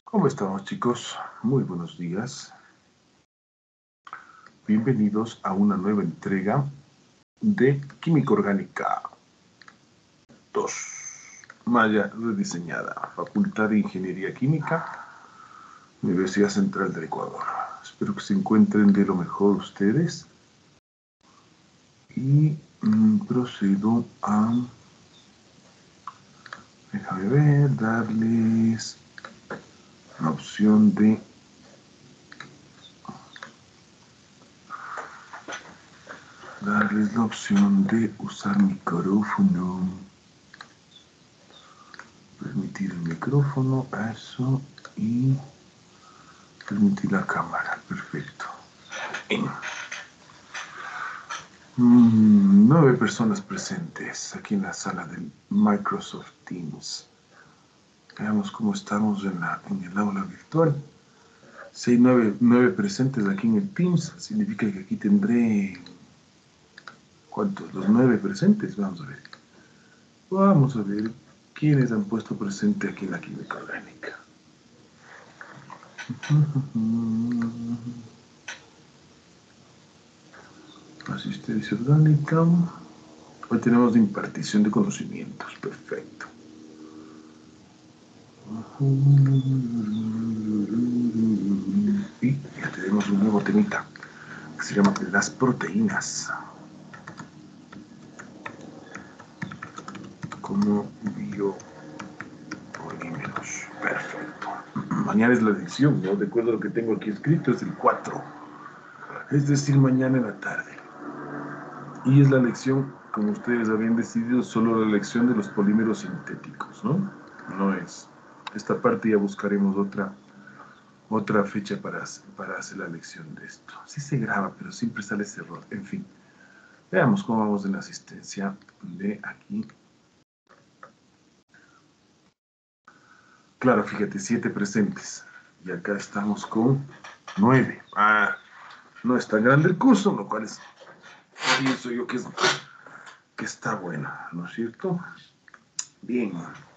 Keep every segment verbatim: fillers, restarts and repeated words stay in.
¿Cómo estamos, chicos? Muy buenos días. Bienvenidos a una nueva entrega de Química Orgánica dos. Malla rediseñada. Facultad de Ingeniería Química, Universidad Central del Ecuador. Espero que se encuentren de lo mejor ustedes. Y mmm, procedo a... Déjame ver, darles la opción de... darles la opción de usar micrófono. Permitir el micrófono, eso, y permitir la cámara, perfecto. Mm, nueve personas presentes aquí en la sala del Microsoft Teams. Veamos cómo estamos en, la, en el aula virtual. Si hay nueve, nueve presentes aquí en el Teams, significa que aquí tendré... ¿Cuántos? Los nueve presentes, vamos a ver. Vamos a ver quiénes han puesto presente aquí en la química orgánica. Asistencia orgánica. Hoy tenemos de impartición de conocimientos. Perfecto. Y ya tenemos un nuevo temita que se llama las proteínas como biopolímeros. Perfecto. Mañana es la lección, ¿no? De acuerdo a lo que tengo aquí escrito, es el cuatro. Es decir, mañana en la tarde. Y es la lección, como ustedes habían decidido, solo la lección de los polímeros sintéticos, ¿no? No es. Esta parte ya buscaremos otra, otra fecha para, para hacer la lección de esto. Sí se graba, pero siempre sale ese error. En fin, veamos cómo vamos en la asistencia de aquí. Claro, fíjate, siete presentes. Y acá estamos con nueve. Ah, no es tan grande el curso, lo cual es... pienso yo que, es, que está bueno, ¿no es cierto? Bien.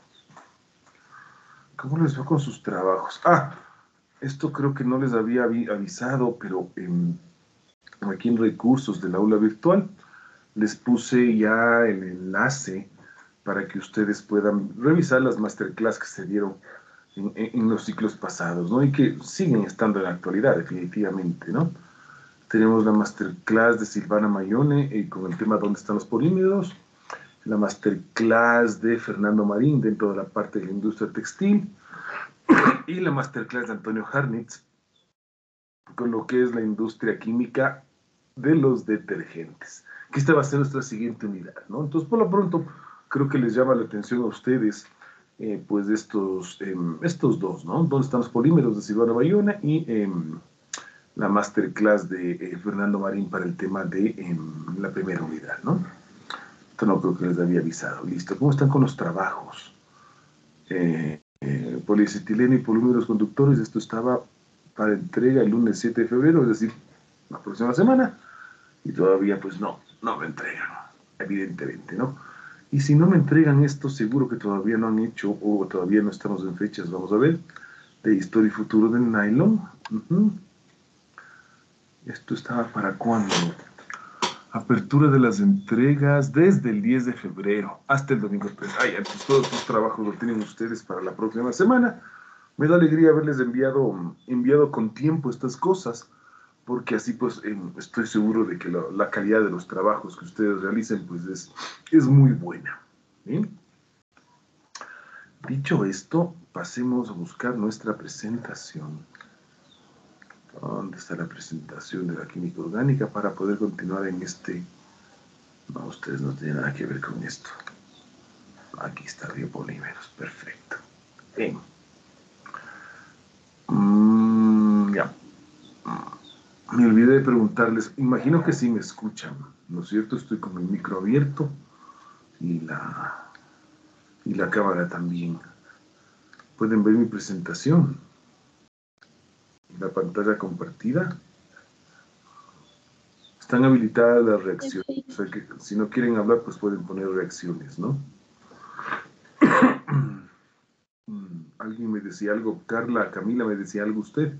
¿Cómo les va con sus trabajos? Ah, esto creo que no les había avisado, pero en, aquí en recursos del aula virtual les puse ya el enlace para que ustedes puedan revisar las masterclass que se dieron en, en, en los ciclos pasados, ¿no? Y que siguen estando en la actualidad, definitivamente, ¿no? Tenemos la masterclass de Silvana Mayone eh, con el tema ¿Dónde están los polímeros? La masterclass de Fernando Marín dentro de la parte de la industria textil y la masterclass de Antonio Harnitz con lo que es la industria química de los detergentes, que esta va a ser nuestra siguiente unidad, ¿no? Entonces, por lo pronto, creo que les llama la atención a ustedes eh, pues estos, eh, estos dos, ¿no? ¿Dónde están los polímeros de Silvana Bayona? Y eh, la masterclass de eh, Fernando Marín para el tema de eh, la primera unidad, ¿no? Esto no creo que les había avisado. Listo. ¿Cómo están con los trabajos? Eh, eh, polietileno y polímeros conductores, esto estaba para entrega el lunes siete de febrero, es decir, la próxima semana, y todavía pues no, no me entregan, evidentemente, ¿no? Y si no me entregan esto, seguro que todavía no han hecho, o todavía no estamos en fechas, vamos a ver, de historia y futuro del nylon. Uh-huh. Esto estaba para cuándo? Apertura de las entregas desde el diez de febrero hasta el domingo tres. Ah, ya, entonces todos estos trabajos lo tienen ustedes para la próxima semana. Me da alegría haberles enviado, enviado con tiempo estas cosas, porque así pues eh, estoy seguro de que la, la calidad de los trabajos que ustedes realicen pues es, es muy buena. ¿Bien? Dicho esto, pasemos a buscar nuestra presentación. ¿Dónde está la presentación de la química orgánica para poder continuar en este? No, ustedes no tienen nada que ver con esto. Aquí está biopolímeros, perfecto. Bien. Mm, ya. Me olvidé de preguntarles, imagino que sí me escuchan, ¿no es cierto? Estoy con el micro abierto y la, y la cámara también. Pueden ver mi presentación. La pantalla compartida. Están habilitadas las reacciones. O sea que si no quieren hablar, pues pueden poner reacciones, ¿no? alguien me decía algo, Carla, Camila, me decía algo usted.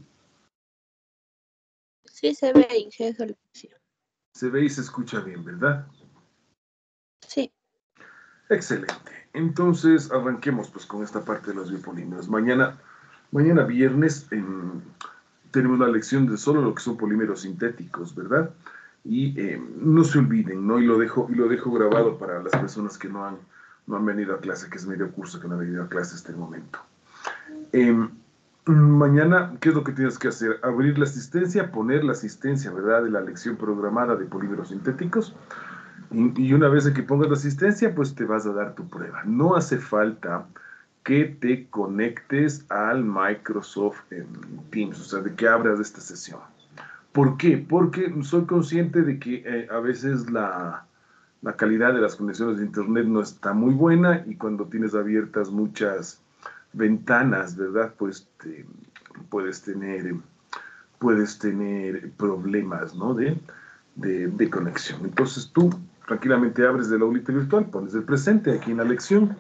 Sí, se ve y se solución. Se ve y se escucha bien, ¿verdad? Sí. Excelente. Entonces, arranquemos pues con esta parte de los biopolímeros. Mañana, mañana viernes eh, tenemos la lección de solo lo que son polímeros sintéticos, ¿verdad? Y eh, no se olviden, ¿no? Y lo dejo, y lo dejo grabado para las personas que no han, no han venido a clase, que es medio curso que no han venido a clase hasta el momento. Eh, mañana, ¿qué es lo que tienes que hacer? Abrir la asistencia, poner la asistencia, ¿verdad? De la lección programada de polímeros sintéticos. Y, y una vez que pongas la asistencia, pues te vas a dar tu prueba. No hace falta que te conectes al Microsoft Teams, o sea, de que abras esta sesión. ¿Por qué? Porque soy consciente de que eh, a veces la, la calidad de las conexiones de Internet no está muy buena y cuando tienes abiertas muchas ventanas, ¿verdad? Pues te, puedes tener puedes tener problemas, ¿no? De, de, de conexión. Entonces tú tranquilamente abres del aulita virtual, pones el presente aquí en la lección.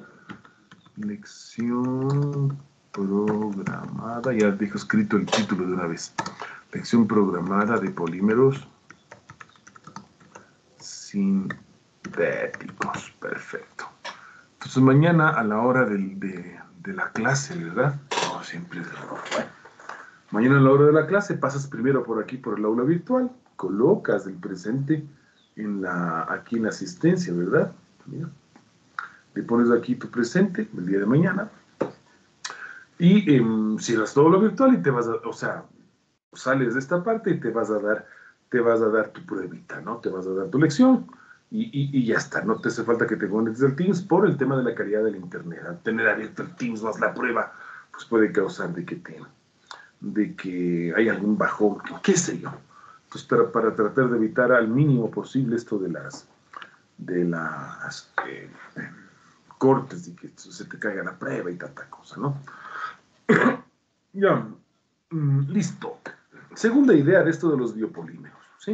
Lección programada, ya dejo escrito el título de una vez. Lección programada de polímeros sintéticos. Perfecto. Entonces mañana a la hora del, de, de la clase, ¿verdad? No, siempre es bueno. Mañana a la hora de la clase pasas primero por aquí, por el aula virtual, colocas el presente en la, aquí en la asistencia, ¿verdad? Mira. Le pones aquí tu presente el día de mañana y eh, cierras todo lo virtual y te vas a, o sea, sales de esta parte y te vas a dar, te vas a dar tu pruebita, ¿no? Te vas a dar tu lección y, y, y ya está. No te hace falta que te conectes al Teams por el tema de la calidad del internet. Al tener abierto el Teams más la prueba, pues puede causar de que te de que hay algún bajón, qué sé yo. Entonces, para, para tratar de evitar al mínimo posible esto de las, de las eh, cortes y que se te caiga la prueba y tanta cosa, ¿no? Ya, mm, listo. Segunda idea de esto de los biopolímeros, ¿sí?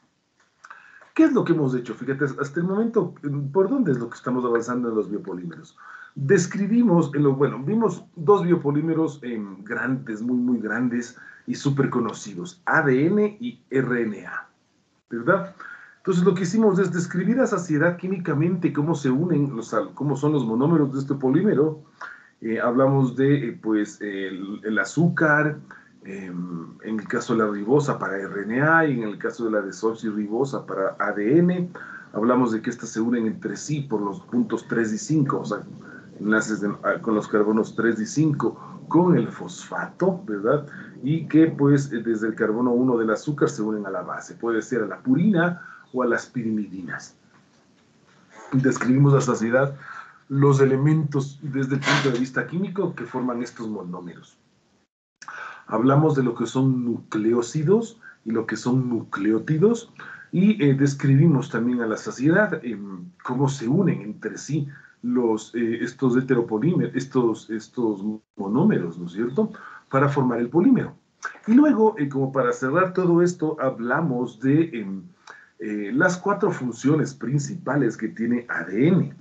¿Qué es lo que hemos hecho? Fíjate, hasta el momento, ¿por dónde es lo que estamos avanzando en los biopolímeros? Describimos, en lo, bueno, vimos dos biopolímeros eh, grandes, muy, muy grandes y súper conocidos, A D N y R N A, ¿verdad? Entonces lo que hicimos es describir a saciedad químicamente cómo se unen, los, cómo son los monómeros de este polímero. Eh, hablamos de, eh, pues, el, el azúcar, eh, en el caso de la ribosa para R N A y en el caso de la desoxirribosa para A D N. Hablamos de que estas se unen entre sí por los puntos tres y cinco, o sea, enlaces de, con los carbonos tres y cinco con el fosfato, ¿verdad? Y que pues desde el carbono uno del azúcar se unen a la base, puede ser a la purina o a las pirimidinas. Describimos a saciedad los elementos desde el punto de vista químico que forman estos monómeros. Hablamos de lo que son nucleósidos y lo que son nucleótidos y eh, describimos también a la saciedad eh, cómo se unen entre sí los, eh, estos heteropolímeros, estos, estos monómeros, ¿no es cierto?, para formar el polímero. Y luego, eh, como para cerrar todo esto, hablamos de eh, eh, las cuatro funciones principales que tiene A D N.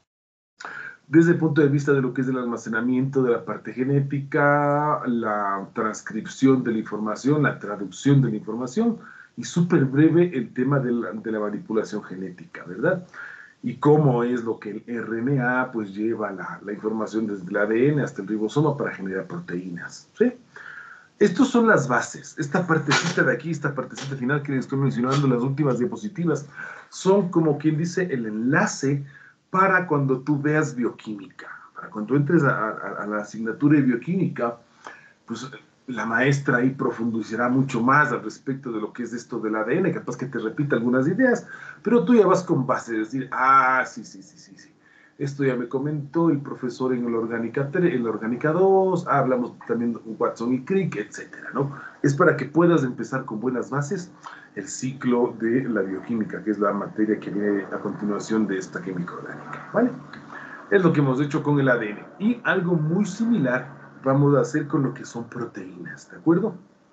Desde el punto de vista de lo que es el almacenamiento de la parte genética, la transcripción de la información, la traducción de la información, y súper breve el tema de la, de la manipulación genética, ¿verdad? Y cómo es lo que el R N A pues lleva la, la información desde el A D N hasta el ribosoma para generar proteínas, ¿sí? Estas son las bases. Esta partecita de aquí, esta partecita final que les estoy mencionando en las últimas diapositivas, son como quien dice el enlace para cuando tú veas bioquímica. Para cuando entres a, a, a la asignatura de bioquímica, pues la maestra ahí profundizará mucho más al respecto de lo que es esto del A D N, capaz que te repita algunas ideas, pero tú ya vas con base, es decir, ah, sí, sí, sí, sí, sí. Esto ya me comentó el profesor en el Orgánica, en la Orgánica dos, ah, hablamos también de Watson y Crick, etcétera, ¿no? Es para que puedas empezar con buenas bases el ciclo de la bioquímica, que es la materia que viene a continuación de esta química orgánica, ¿vale? Es lo que hemos hecho con el A D N. Y algo muy similar vamos a hacer con lo que son proteínas, ¿de acuerdo?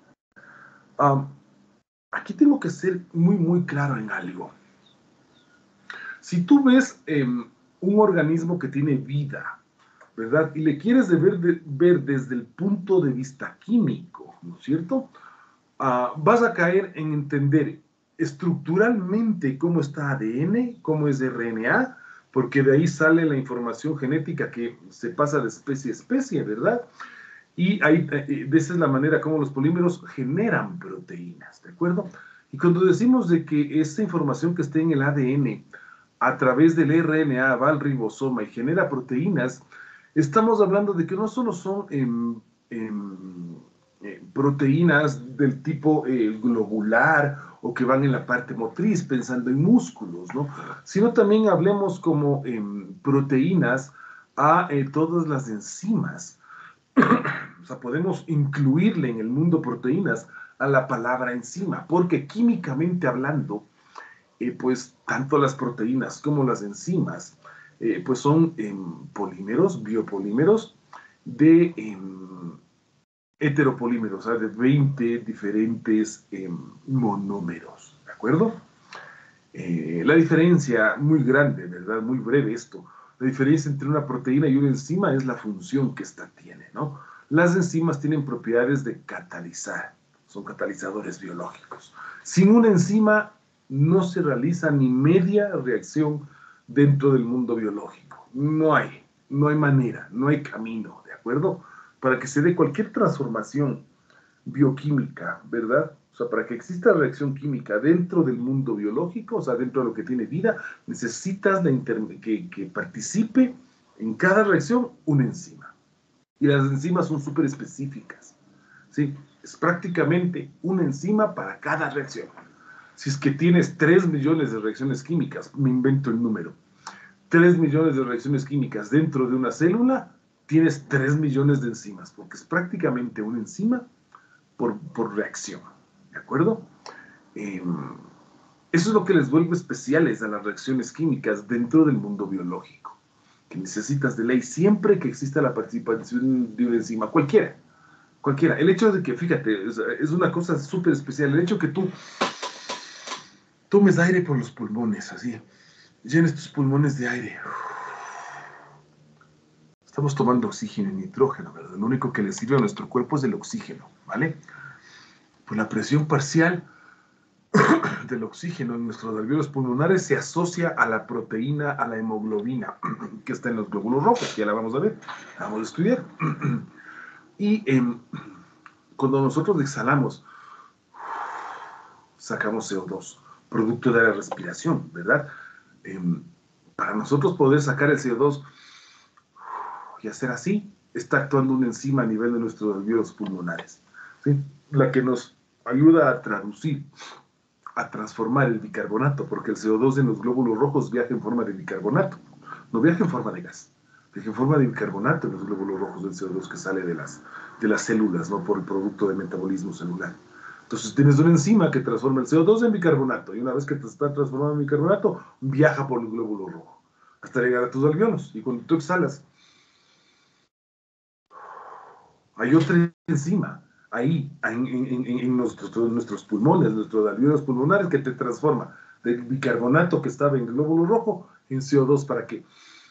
Um, aquí tengo que ser muy, muy claro en algo. Si tú ves eh, un organismo que tiene vida, ¿verdad? Y le quieres de ver, de, ver desde el punto de vista químico, ¿no es cierto? Uh, vas a caer en entender estructuralmente cómo está A D N, cómo es R N A, porque de ahí sale la información genética que se pasa de especie a especie, ¿verdad? Y ahí, de esa es la manera como los polímeros generan proteínas, ¿de acuerdo? Y cuando decimos de que esta información que está en el A D N a través del R N A va al ribosoma y genera proteínas, estamos hablando de que no solo son eh, eh, eh, proteínas del tipo eh, globular o que van en la parte motriz, pensando en músculos, ¿no? Sino también hablemos como eh, proteínas a eh, todas las enzimas. O sea, podemos incluirle en el mundo proteínas a la palabra enzima, porque químicamente hablando, eh, pues tanto las proteínas como las enzimas, eh, pues son eh, polímeros, biopolímeros de eh, heteropolímeros, o sea, de veinte diferentes eh, monómeros, ¿de acuerdo? Eh, la diferencia muy grande, ¿verdad? Muy breve esto. La diferencia entre una proteína y una enzima es la función que ésta tiene, ¿no? Las enzimas tienen propiedades de catalizar, son catalizadores biológicos. Sin una enzima no se realiza ni media reacción dentro del mundo biológico. No hay, no hay manera, no hay camino, ¿de acuerdo? Para que se dé cualquier transformación bioquímica, ¿verdad? O sea, para que exista reacción química dentro del mundo biológico, o sea, dentro de lo que tiene vida, necesitas la que, que participe en cada reacción una enzima. Y las enzimas son súper específicas, ¿sí? Es prácticamente una enzima para cada reacción. Si es que tienes tres millones de reacciones químicas, me invento el número, tres millones de reacciones químicas dentro de una célula, tienes tres millones de enzimas, porque es prácticamente una enzima por, por reacción, ¿de acuerdo? Eh, eso es lo que les vuelve especiales a las reacciones químicas dentro del mundo biológico, que necesitas de ley siempre que exista la participación de una enzima, cualquiera, cualquiera. El hecho de que, fíjate, es, es una cosa súper especial, el hecho que tú tomes aire por los pulmones, así, llenes tus pulmones de aire. Estamos tomando oxígeno y nitrógeno, ¿verdad? Lo único que le sirve a nuestro cuerpo es el oxígeno, ¿vale? Pues la presión parcial del oxígeno en nuestros alvéolos pulmonares se asocia a la proteína, a la hemoglobina, que está en los glóbulos rojos, que ya la vamos a ver, la vamos a estudiar. Y eh, cuando nosotros exhalamos, sacamos C O dos, producto de la respiración, ¿verdad? Eh, para nosotros poder sacar el C O dos y hacer así, está actuando una enzima a nivel de nuestros alvéolos pulmonares, ¿sí? La que nos ayuda a traducir, a transformar el bicarbonato, porque el C O dos en los glóbulos rojos viaja en forma de bicarbonato, no viaja en forma de gas, viaja en forma de bicarbonato en los glóbulos rojos del C O dos que sale de las, de las células, ¿no? Por el producto de metabolismo celular. Entonces tienes una enzima que transforma el C O dos en bicarbonato, y una vez que te está transformado en bicarbonato, viaja por el glóbulo rojo, hasta llegar a tus alvéolos, y cuando tú exhalas, hay otra enzima ahí, en, en, en, en nuestros, nuestros pulmones, nuestros alvéolos pulmonares, que te transforma del bicarbonato que estaba en el glóbulo rojo en C O dos para que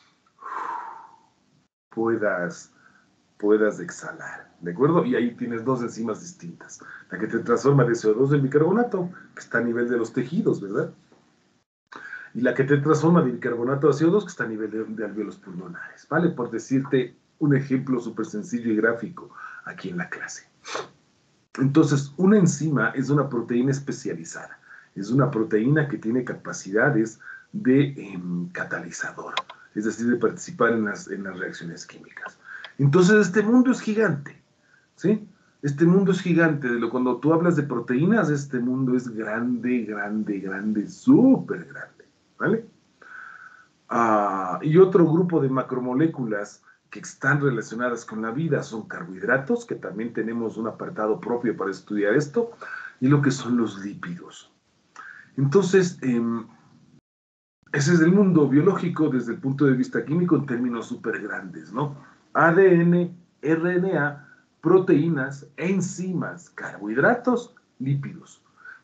puedas, puedas exhalar, ¿de acuerdo? Y ahí tienes dos enzimas distintas. La que te transforma de C O dos en bicarbonato, que está a nivel de los tejidos, ¿verdad? Y la que te transforma de bicarbonato a C O dos, que está a nivel de, de alvéolos pulmonares, ¿vale? Por decirte un ejemplo súper sencillo y gráfico aquí en la clase. Entonces, una enzima es una proteína especializada. Es una proteína que tiene capacidades de eh, catalizador, es decir, de participar en las, en las reacciones químicas. Entonces, este mundo es gigante, ¿sí? Este mundo es gigante. Cuando tú hablas de proteínas, este mundo es grande, grande, grande, súper grande, ¿vale? Ah, y otro grupo de macromoléculas que están relacionadas con la vida son carbohidratos, que también tenemos un apartado propio para estudiar esto, y lo que son los lípidos. Entonces, eh, ese es el mundo biológico desde el punto de vista químico en términos súper grandes, ¿no? A D N, R N A, proteínas, enzimas, carbohidratos, lípidos.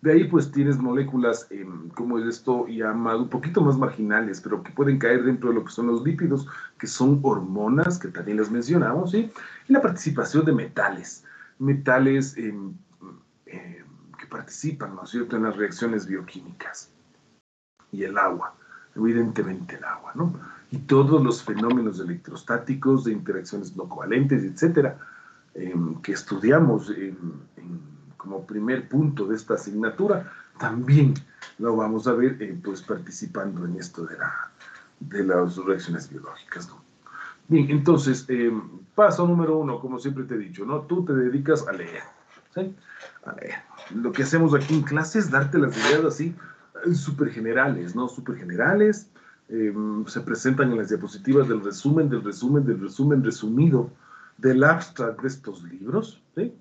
De ahí pues tienes moléculas eh, como es esto llamado un poquito más marginales, pero que pueden caer dentro de lo que son los lípidos, que son hormonas, que también las mencionamos, ¿sí? Y la participación de metales, metales eh, eh, que participan, ¿no es cierto?, en las reacciones bioquímicas. Y el agua, evidentemente el agua, ¿no? Y todos los fenómenos electrostáticos, de interacciones no covalentes, etcétera, eh, que estudiamos en, en, como primer punto de esta asignatura, también lo vamos a ver eh, pues participando en esto de, la, de las reacciones biológicas, ¿no? Bien, entonces, eh, paso número uno, como siempre te he dicho, ¿no? Tú te dedicas a leer, ¿sí? A leer. Lo que hacemos aquí en clase es darte las ideas así, súper generales, ¿no? Súper generales, eh, se presentan en las diapositivas del resumen, del resumen, del resumen resumido del abstract de estos libros, ¿sí?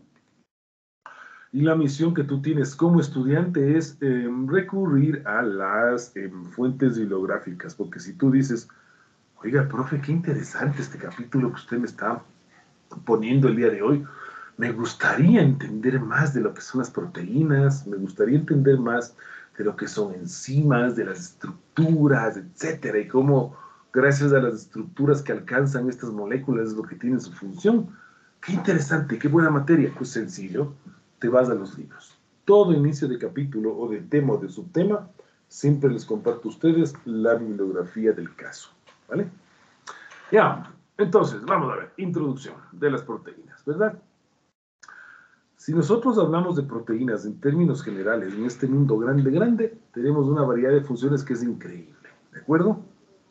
Y la misión que tú tienes como estudiante es eh, recurrir a las eh, fuentes bibliográficas, porque si tú dices, oiga, profe, qué interesante este capítulo que usted me está poniendo el día de hoy, me gustaría entender más de lo que son las proteínas, me gustaría entender más de lo que son enzimas, de las estructuras, etcétera, y cómo gracias a las estructuras que alcanzan estas moléculas es lo que tiene su función. Qué interesante, qué buena materia. Pues sencillo, te vas a los libros. Todo inicio de capítulo o de tema o de subtema, siempre les comparto a ustedes la bibliografía del caso, ¿vale? Ya, entonces, vamos a ver, introducción de las proteínas, ¿verdad? Si nosotros hablamos de proteínas en términos generales, en este mundo grande, grande, tenemos una variedad de funciones que es increíble, ¿de acuerdo?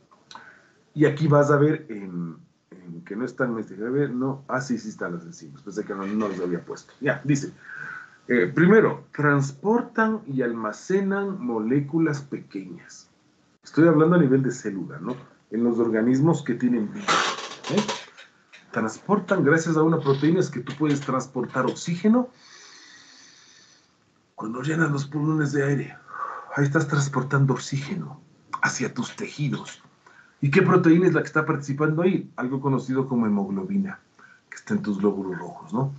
Y aquí vas a ver en, en que no están, no, ah, sí, sí están las enzimas, pensé que no, no los había puesto. Ya, dice, eh, primero, transportan y almacenan moléculas pequeñas. Estoy hablando a nivel de célula, ¿no? En los organismos que tienen vida, ¿eh? Transportan, gracias a una proteína, es que tú puedes transportar oxígeno cuando llenas los pulmones de aire. Ahí estás transportando oxígeno hacia tus tejidos. ¿Y qué proteína es la que está participando ahí? Algo conocido como hemoglobina, que está en tus glóbulos rojos, ¿no?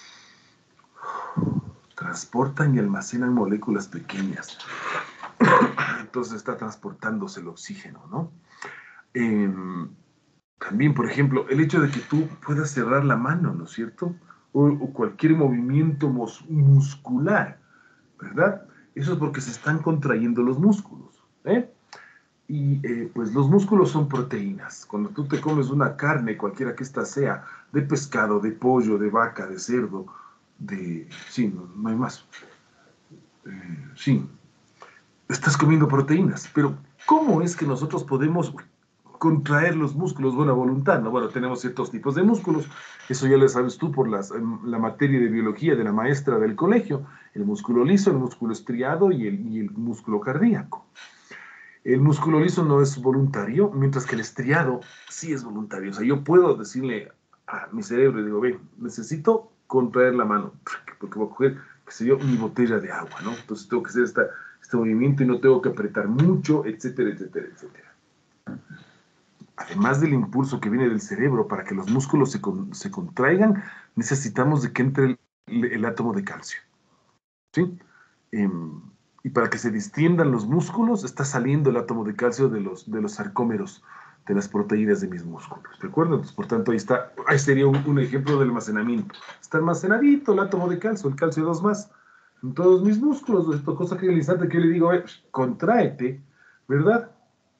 Transportan y almacenan moléculas pequeñas. Entonces está transportándose el oxígeno, ¿no? Eh, también, por ejemplo, el hecho de que tú puedas cerrar la mano, ¿no es cierto? O, o cualquier movimiento mus muscular, ¿verdad? Eso es porque se están contrayendo los músculos, ¿eh? Y eh, pues los músculos son proteínas. Cuando tú te comes una carne, cualquiera que ésta sea, de pescado, de pollo, de vaca, de cerdo, de... sí, no, no hay más. Eh, sí, estás comiendo proteínas, pero ¿cómo es que nosotros podemos contraer los músculos? Buena voluntad, ¿no? Bueno, tenemos ciertos tipos de músculos, eso ya lo sabes tú por las, la materia de biología de la maestra del colegio, el músculo liso, el músculo estriado y el, y el músculo cardíaco. El músculo liso no es voluntario, mientras que el estriado sí es voluntario. O sea, yo puedo decirle a mi cerebro, digo, ven, necesito contraer la mano, porque voy a coger, qué sé yo, mi botella de agua, ¿no? Entonces tengo que hacer esta, este movimiento y no tengo que apretar mucho, etcétera, etcétera, etcétera. Además del impulso que viene del cerebro para que los músculos se, con, se contraigan, necesitamos de que entre el, el átomo de calcio, ¿sí? Eh, y para que se distiendan los músculos, está saliendo el átomo de calcio de los, de los sarcómeros, de las proteínas de mis músculos, ¿de acuerdo? Entonces, por tanto, ahí está, ahí sería un, un ejemplo de almacenamiento. Está almacenadito el átomo de calcio, el calcio dos más, en todos mis músculos. Esto, cosa que en el instante que yo le digo, eh, contráete, ¿verdad?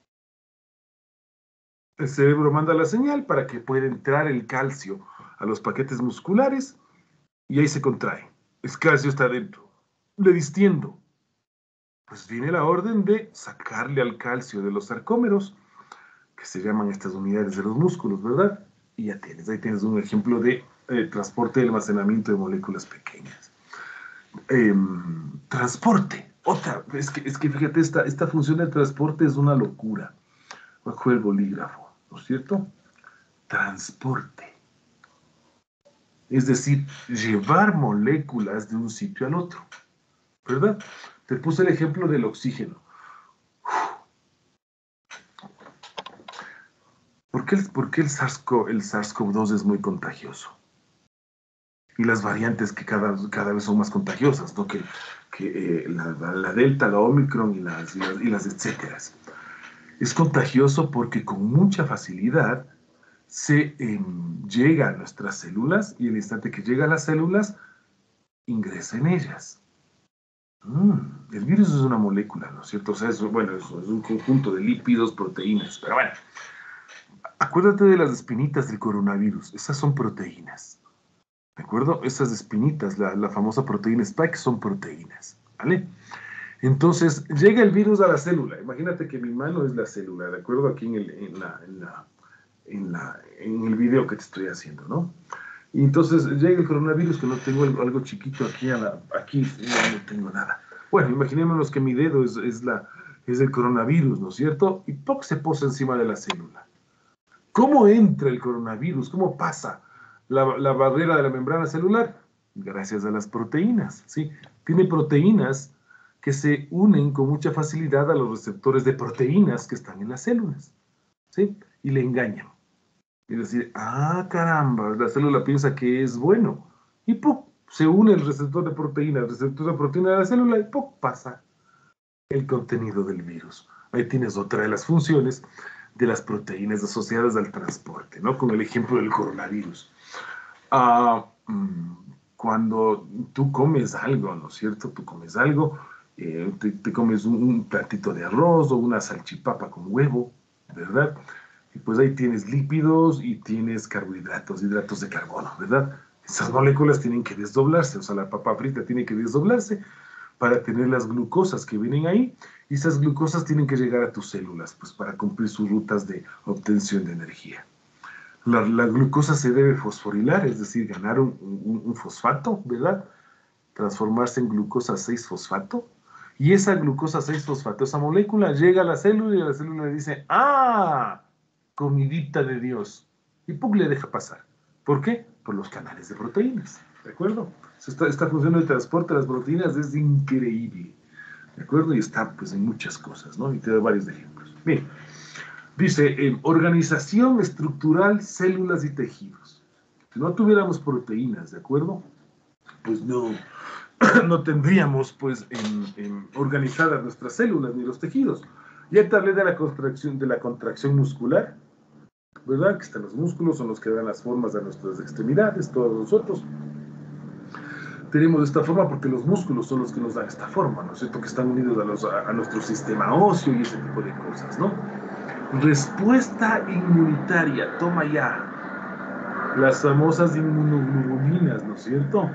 El cerebro manda la señal para que pueda entrar el calcio a los paquetes musculares y ahí se contrae. El calcio está dentro. Le distiendo. Pues viene la orden de sacarle al calcio de los sarcómeros, que se llaman estas unidades de los músculos, ¿verdad? Y ya tienes, ahí tienes un ejemplo de eh, transporte y almacenamiento de moléculas pequeñas. Eh, transporte, otra, es que, es que fíjate, esta, esta función de transporte es una locura. Bajo el bolígrafo, ¿no es cierto? Transporte. Es decir, llevar moléculas de un sitio al otro, ¿verdad? Te puse el ejemplo del oxígeno. ¿Por qué, el, por qué el SARS-CoV dos es muy contagioso? y las variantes que cada, cada vez son más contagiosas, ¿no? Que, que eh, la, la, la Delta, la Omicron y las, y las, y las etcétera. Es contagioso porque con mucha facilidad se eh, llega a nuestras células y el instante que llega a las células, ingresa en ellas. Mm, el virus es una molécula, ¿no es cierto? O sea, es, bueno, es, es un conjunto de lípidos, proteínas, pero bueno, acuérdate de las espinitas del coronavirus, esas son proteínas, ¿de acuerdo? Esas espinitas, la, la famosa proteína Spike, son proteínas, ¿vale? Entonces, llega el virus a la célula, imagínate que mi mano es la célula, ¿de acuerdo? Aquí en el, en la, en la, en la, en el video que te estoy haciendo, ¿no? Y entonces llega el coronavirus, que no tengo algo, algo chiquito aquí, a la, aquí no, no tengo nada. Bueno, imaginémonos que mi dedo es, es, la, es el coronavirus, ¿no es cierto? Y ¡poc! Se posa encima de la célula. ¿Cómo entra el coronavirus? ¿Cómo pasa la, la barrera de la membrana celular? Gracias a las proteínas, ¿sí? Tiene proteínas que se unen con mucha facilidad a los receptores de proteínas que están en las células, ¿sí? Y le engañan. Y decir, ah, caramba, la célula piensa que es bueno. Y ¡pum! Se une el receptor de proteína, el receptor de proteína de la célula y ¡pum! Pasa el contenido del virus. Ahí tienes otra de las funciones de las proteínas asociadas al transporte, ¿no? Con el ejemplo del coronavirus. Ah, cuando tú comes algo, ¿no es cierto? Tú comes algo, eh, te, te comes un, un platito de arroz o una salchipapa con huevo, ¿verdad? Y pues ahí tienes lípidos y tienes carbohidratos, hidratos de carbono, ¿verdad? Esas moléculas tienen que desdoblarse, o sea, la papa frita tiene que desdoblarse para tener las glucosas que vienen ahí, y esas glucosas tienen que llegar a tus células, pues para cumplir sus rutas de obtención de energía. La, la glucosa se debe fosforilar, es decir, ganar un, un, un fosfato, ¿verdad? Transformarse en glucosa seis fosfato, y esa glucosa seis fosfato, esa molécula llega a la célula y la célula le dice, ¡ah! Comidita de Dios. Y ¡pum! Le deja pasar. ¿Por qué? Por los canales de proteínas, ¿de acuerdo? Esta, esta función de transporte de las proteínas es increíble, ¿de acuerdo? Y está pues en muchas cosas, ¿no? Y te doy varios ejemplos. Bien, dice, eh, organización estructural, células y tejidos. Si no tuviéramos proteínas, ¿de acuerdo? Pues no, no tendríamos pues en, en organizadas nuestras células ni los tejidos. Ya te hablé de la contracción, de la contracción muscular, ¿verdad? Que están los músculos, son los que dan las formas a nuestras extremidades, todos nosotros. Tenemos esta forma porque los músculos son los que nos dan esta forma, ¿no es cierto? Que están unidos a, los, a, a nuestro sistema óseo y ese tipo de cosas, ¿no? Respuesta inmunitaria, toma ya. Las famosas inmunoglobulinas, ¿no es cierto?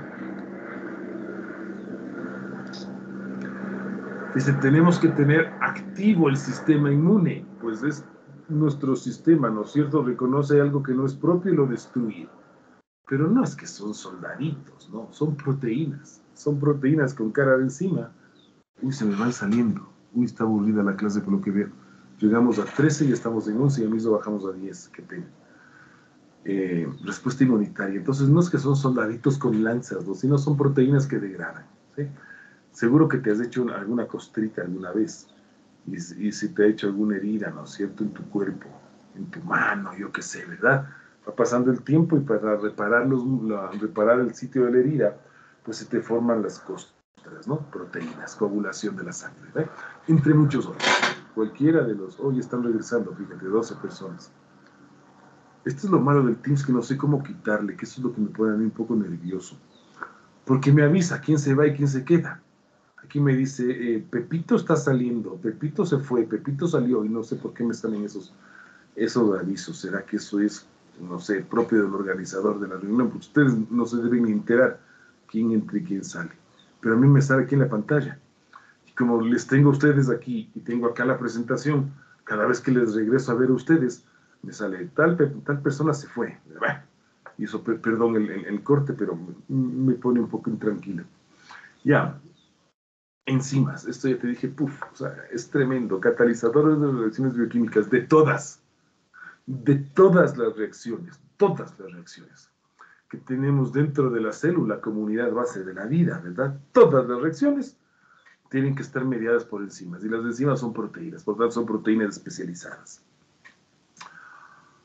Dice, tenemos que tener activo el sistema inmune, pues es nuestro sistema, ¿no es cierto? Reconoce algo que no es propio y lo destruye. Pero no es que son soldaditos, no, son proteínas. Son proteínas con cara de encima. Uy, se me van saliendo. Uy, está aburrida la clase por lo que veo. Llegamos a trece y estamos en once y a mí bajamos a diez. Qué pena. Eh, respuesta inmunitaria. Entonces no es que son soldaditos con lanzas, ¿no? Sino son proteínas que degradan, ¿sí? Seguro que te has hecho una, alguna costrita alguna vez y, y si te ha hecho alguna herida, ¿no es cierto?, en tu cuerpo, en tu mano, yo qué sé, ¿verdad? Va pasando el tiempo y para reparar, los, la, reparar el sitio de la herida, pues se te forman las costras, ¿no? Proteínas, coagulación de la sangre, ¿eh? Entre muchos otros. Cualquiera de los, hoy están regresando, fíjate, doce personas. Esto es lo malo del Teams, que no sé cómo quitarle, que eso es lo que me pone a mí un poco nervioso. Porque me avisa quién se va y quién se queda. Aquí me dice, eh, Pepito está saliendo, Pepito se fue, Pepito salió, y no sé por qué me salen esos, esos avisos. ¿Será que eso es, no sé, propio del organizador de la reunión? Porque ustedes no se deben enterar quién entra y quién sale. Pero a mí me sale aquí en la pantalla. Y como les tengo a ustedes aquí y tengo acá la presentación, cada vez que les regreso a ver a ustedes, me sale, tal, tal persona se fue. Y eso, perdón el, el, el corte, pero me, me pone un poco intranquilo. Ya. Enzimas, esto ya te dije, puf, o sea, es tremendo. Catalizadores de reacciones bioquímicas, de todas, de todas las reacciones, todas las reacciones que tenemos dentro de la célula como unidad base de la vida, ¿verdad? Todas las reacciones tienen que estar mediadas por enzimas, y las enzimas son proteínas, por lo tanto son proteínas especializadas.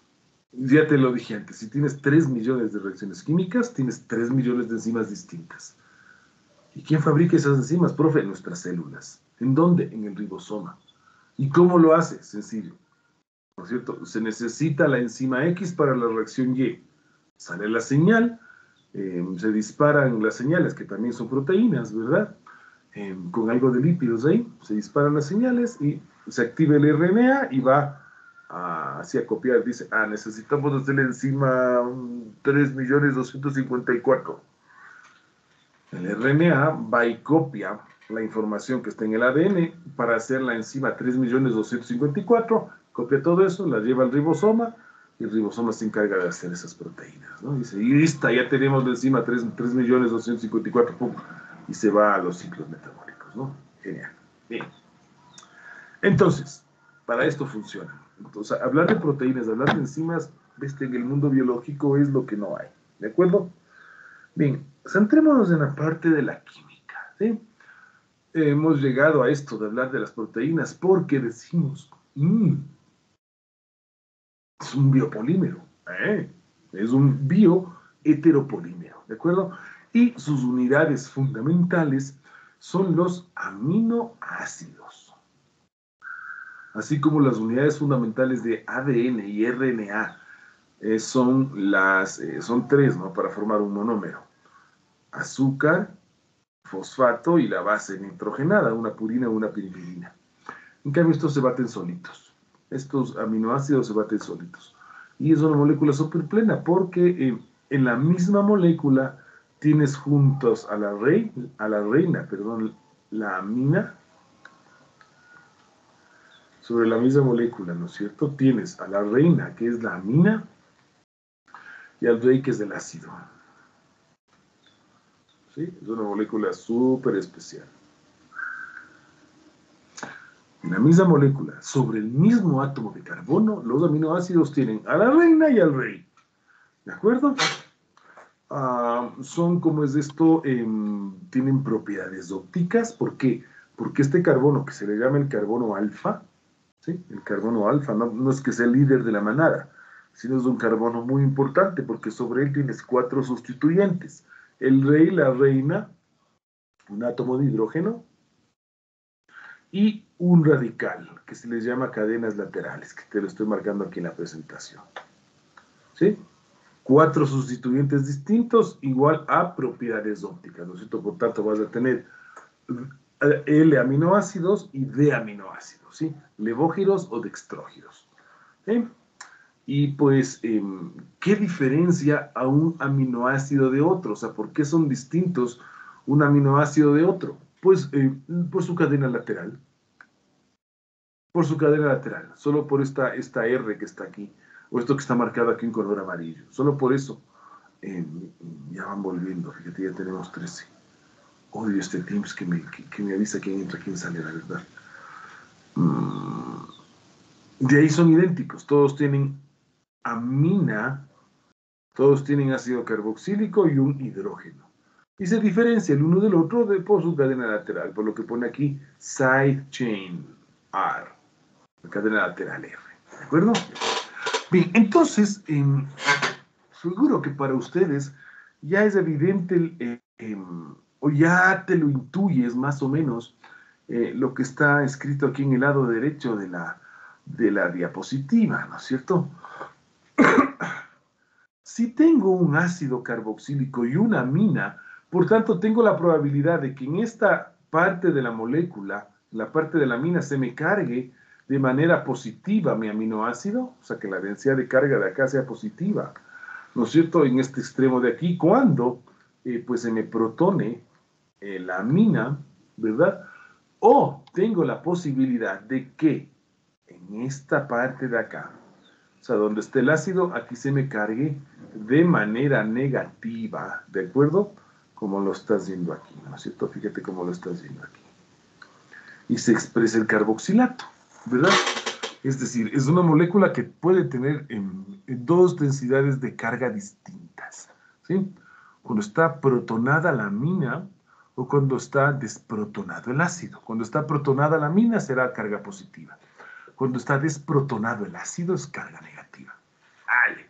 Ya te lo dije antes, si tienes tres millones de reacciones químicas, tienes tres millones de enzimas distintas. ¿Y quién fabrica esas enzimas, profe? Nuestras células. ¿En dónde? En el ribosoma. ¿Y cómo lo hace? Sencillo. ¿No es cierto? Se necesita la enzima X para la reacción Y. Sale la señal, eh, se disparan las señales, que también son proteínas, ¿verdad? Eh, con algo de lípidos ahí, se disparan las señales y se activa el R N A y va a, así a copiar. Dice, ah, necesitamos hacer la enzima tres millones doscientos cincuenta y cuatro. El R N A va y copia la información que está en el A D N para hacer la enzima tres millones doscientos cincuenta y cuatro, copia todo eso, la lleva al ribosoma, y el ribosoma se encarga de hacer esas proteínas, ¿no? Dice, y lista, ya tenemos la enzima tres millones doscientos cincuenta y cuatro, pum, y se va a los ciclos metabólicos, ¿no? Genial. Bien. Entonces, para esto funciona. Entonces, hablar de proteínas, hablar de enzimas, este, en el mundo biológico es lo que no hay, ¿de acuerdo? Bien, centrémonos en la parte de la química, ¿sí? Hemos llegado a esto de hablar de las proteínas porque decimos, mmm, es un biopolímero, ¿eh? Es un bioheteropolímero, ¿de acuerdo? Y sus unidades fundamentales son los aminoácidos. Así como las unidades fundamentales de A D N y R N A eh, son, las, eh, son tres, ¿no? Para formar un monómero. Azúcar, fosfato y la base nitrogenada, una purina o una pirimidina. En cambio, estos se baten solitos. Estos aminoácidos se baten solitos. Y es una molécula súper plena porque eh, en la misma molécula tienes juntos a la, rey, a la reina, perdón, la amina. Sobre la misma molécula, ¿no es cierto? Tienes a la reina, que es la amina, y al rey, que es el ácido. ¿Sí? Es una molécula súper especial. En la misma molécula, sobre el mismo átomo de carbono, los aminoácidos tienen a la reina y al rey. ¿De acuerdo? Uh, son, como es esto, eh, tienen propiedades ópticas. ¿Por qué? Porque este carbono, que se le llama el carbono alfa, ¿sí? El carbono alfa no, no es que sea el líder de la manada, sino es un carbono muy importante porque sobre él tienes cuatro sustituyentes. El rey, la reina, un átomo de hidrógeno, y un radical, que se les llama cadenas laterales, que te lo estoy marcando aquí en la presentación. ¿Sí? Cuatro sustituyentes distintos igual a propiedades ópticas, ¿no es cierto? Por tanto, vas a tener L aminoácidos y D aminoácidos, ¿sí? Levógiros o dextrógiros. ¿Sí? Y pues, eh, ¿qué diferencia a un aminoácido de otro? O sea, ¿por qué son distintos un aminoácido de otro? Pues eh, por su cadena lateral. Por su cadena lateral. Solo por esta, esta R que está aquí. O esto que está marcado aquí en color amarillo. Solo por eso. Eh, ya van volviendo. Fíjate, ya tenemos trece. Odio este Teams que me, que, que me avisa quién entra, quién sale, la verdad. Mm. De ahí son idénticos. Todos tienen amina. Todos tienen ácido carboxílico y un hidrógeno. Y se diferencia el uno del otro de, por su cadena lateral, por lo que pone aquí side chain R, la cadena lateral R. ¿De acuerdo? Bien, entonces, eh, seguro que para ustedes ya es evidente, eh, eh, o ya te lo intuyes más o menos, eh, lo que está escrito aquí en el lado derecho de la, de la diapositiva, ¿no es cierto? Si tengo un ácido carboxílico y una amina, por tanto tengo la probabilidad de que en esta parte de la molécula, la parte de la amina, se me cargue de manera positiva mi aminoácido, o sea que la densidad de carga de acá sea positiva, ¿no es cierto? En este extremo de aquí, cuando eh, pues se me protone eh, la amina, ¿verdad? O tengo la posibilidad de que en esta parte de acá, o sea, donde esté el ácido, aquí se me cargue de manera negativa, ¿de acuerdo? Como lo estás viendo aquí, ¿no es cierto? Fíjate cómo lo estás viendo aquí. Y se expresa el carboxilato, ¿verdad? Es decir, es una molécula que puede tener en, en dos densidades de carga distintas, ¿sí? Cuando está protonada la amina o cuando está desprotonado el ácido. Cuando está protonada la amina será carga positiva. Cuando está desprotonado el ácido es carga negativa. Vale.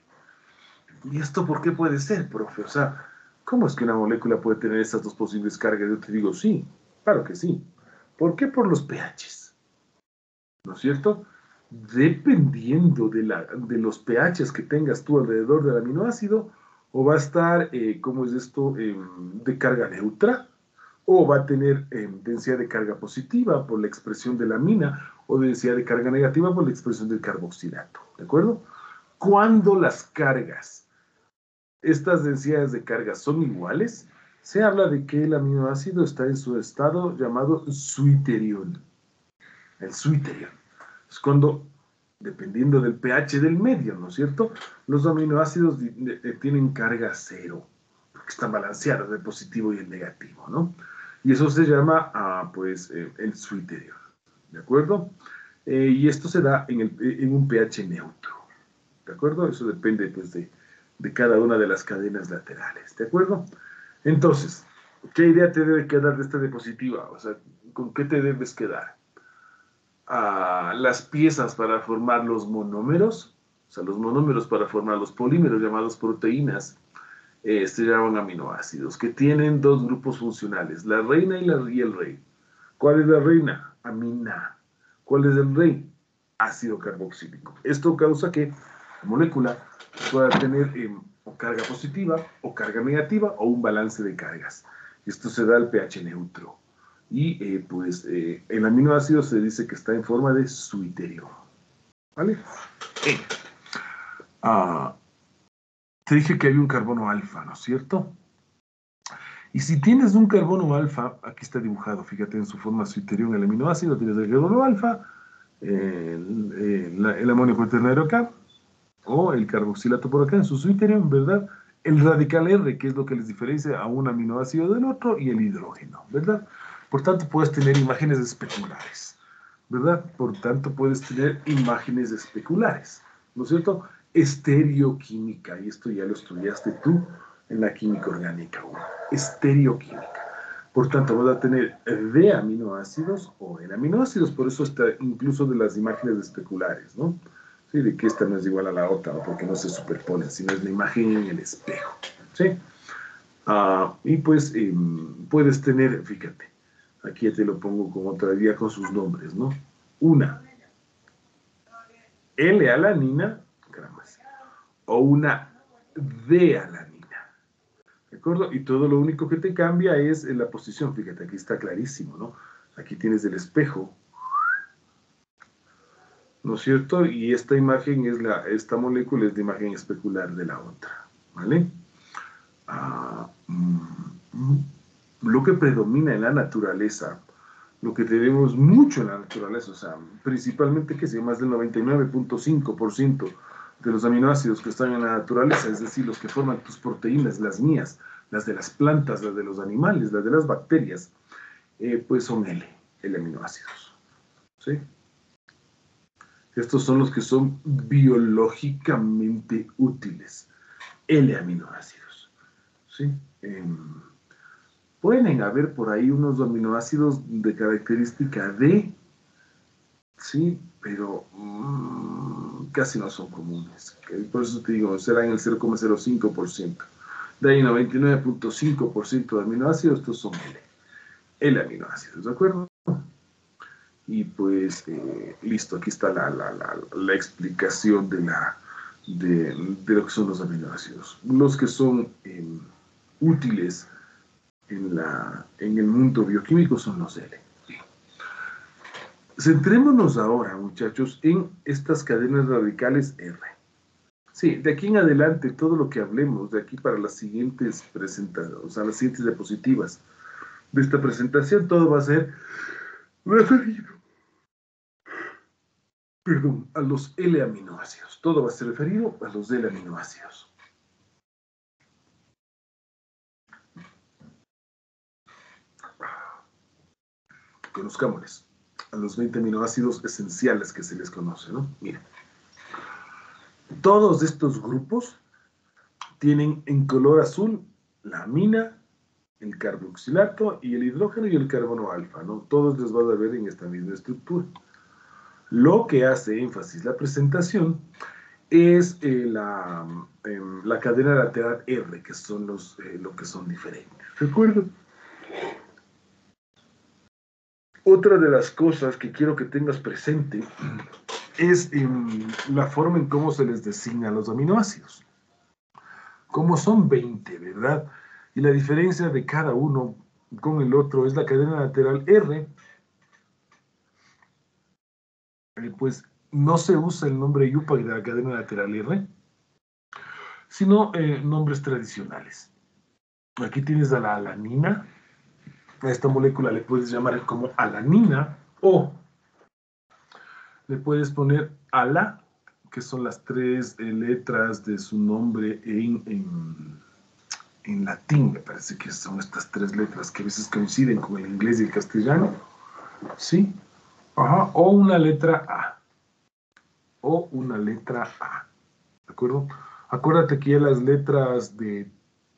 ¿y esto por qué puede ser, profe? O sea, ¿cómo es que una molécula puede tener estas dos posibles cargas? Yo te digo, sí, claro que sí. ¿Por qué? Por los pHs, ¿no es cierto? Dependiendo de, la, de los pHs que tengas tú alrededor del aminoácido, o va a estar, eh, ¿cómo es esto?, eh, de carga neutra, o va a tener eh, densidad de carga positiva por la expresión de la amina, o densidad de carga negativa por la expresión del carboxilato, ¿de acuerdo? Cuando las cargas, estas densidades de carga son iguales, se habla de que el aminoácido está en su estado llamado suiterión. El suiterión es cuando, dependiendo del pH del medio, ¿no es cierto?, los aminoácidos tienen carga cero, porque están balanceados, el positivo y el negativo, ¿no? Y eso se llama, ah, pues, eh, el suiterión, ¿de acuerdo? Eh, y esto se da en, el, en un pH neutro, ¿de acuerdo? Eso depende, pues, de, de cada una de las cadenas laterales, ¿de acuerdo? Entonces, ¿qué idea te debe quedar de esta diapositiva? O sea, ¿con qué te debes quedar? A las piezas para formar los monómeros, o sea, los monómeros para formar los polímeros llamados proteínas, eh, se llaman aminoácidos, que tienen dos grupos funcionales, la reina y, la, y el rey. ¿Cuál es la reina? Amina. ¿Cuál es el rey? Ácido carboxílico. Esto causa que la molécula pueda tener eh, o carga positiva o carga negativa o un balance de cargas. Esto se da al pH neutro. Y eh, pues eh, el aminoácido se dice que está en forma de suiterión. ¿Vale? Eh. Ah, te dije que había un carbono alfa, ¿no es cierto? Y si tienes un carbono alfa, aquí está dibujado, fíjate en su forma suiterión el aminoácido, tienes el carbono alfa, el, el, el amonio cuaternario acá, o el carboxilato por acá en su suiterión, ¿verdad? El radical R, que es lo que les diferencia a un aminoácido del otro, y el hidrógeno, ¿verdad? Por tanto, puedes tener imágenes especulares, ¿verdad? Por tanto, puedes tener imágenes especulares, ¿no es cierto? Estereoquímica, y esto ya lo estudiaste tú en la química orgánica uno. Estereoquímica. Por tanto, vas a tener de aminoácidos o en aminoácidos, por eso está incluso de las imágenes especulares, ¿no? Sí, de que esta no es igual a la otra, ¿no? Porque no se superponen, sino es la imagen en el espejo, ¿sí? Uh, y pues eh, puedes tener, fíjate, aquí ya te lo pongo como todavía con sus nombres, ¿no? Una L-alanina, o una D-alanina, ¿de acuerdo? Y todo lo único que te cambia es en la posición, fíjate, aquí está clarísimo, ¿no? Aquí tienes el espejo, ¿no es cierto? Y esta imagen es la, esta molécula es la imagen especular de la otra, ¿vale? Ah, mm, lo que predomina en la naturaleza, lo que tenemos mucho en la naturaleza, o sea, principalmente que sea más del noventa y nueve punto cinco por ciento de los aminoácidos que están en la naturaleza, es decir, los que forman tus proteínas, las mías, las de las plantas, las de los animales, las de las bacterias, eh, pues son L, L aminoácidos, ¿sí? Estos son los que son biológicamente útiles, L aminoácidos, ¿sí? Eh, pueden haber por ahí unos aminoácidos de característica D, sí, pero mmm, casi no son comunes. Por eso te digo, serán el cero coma cero cinco por ciento. De ahí noventa y nueve punto cinco por ciento de aminoácidos, estos son L, L aminoácidos, ¿de acuerdo? Y pues, eh, listo, aquí está la, la, la, la explicación de, la, de, de lo que son los aminoácidos. Los que son eh, útiles en, la, en el mundo bioquímico son los L. Centrémonos ahora, muchachos, en estas cadenas radicales R. Sí, de aquí en adelante, todo lo que hablemos, de aquí para las siguientes presentaciones, o sea, las siguientes diapositivas de esta presentación, todo va a ser referido, perdón, a los L aminoácidos. Todo va a ser referido a los L aminoácidos. Conozcámosles a los veinte aminoácidos esenciales que se les conoce, ¿no? Miren. Todos estos grupos tienen en color azul la amina, el carboxilato y el hidrógeno y el carbono alfa, ¿no? Todos les vas a ver en esta misma estructura. Lo que hace énfasis la presentación es eh, la, eh, la cadena lateral R, que son los, eh, lo que son diferentes. ¿De acuerdo? Otra de las cosas que quiero que tengas presente es eh, la forma en cómo se les designa los aminoácidos. Como son veinte, ¿verdad? Y la diferencia de cada uno con el otro es la cadena lateral R, eh, pues no se usa el nombre I U P A C de la cadena lateral R, sino eh, nombres tradicionales. Aquí tienes a la alanina. A esta molécula le puedes llamar como alanina o le puedes poner ala, que son las tres eh, letras de su nombre en, en, en latín. Me parece que son estas tres letras que a veces coinciden con el inglés y el castellano. ¿Sí? Ajá. O una letra A. O una letra A. ¿De acuerdo? Acuérdate que ya las letras de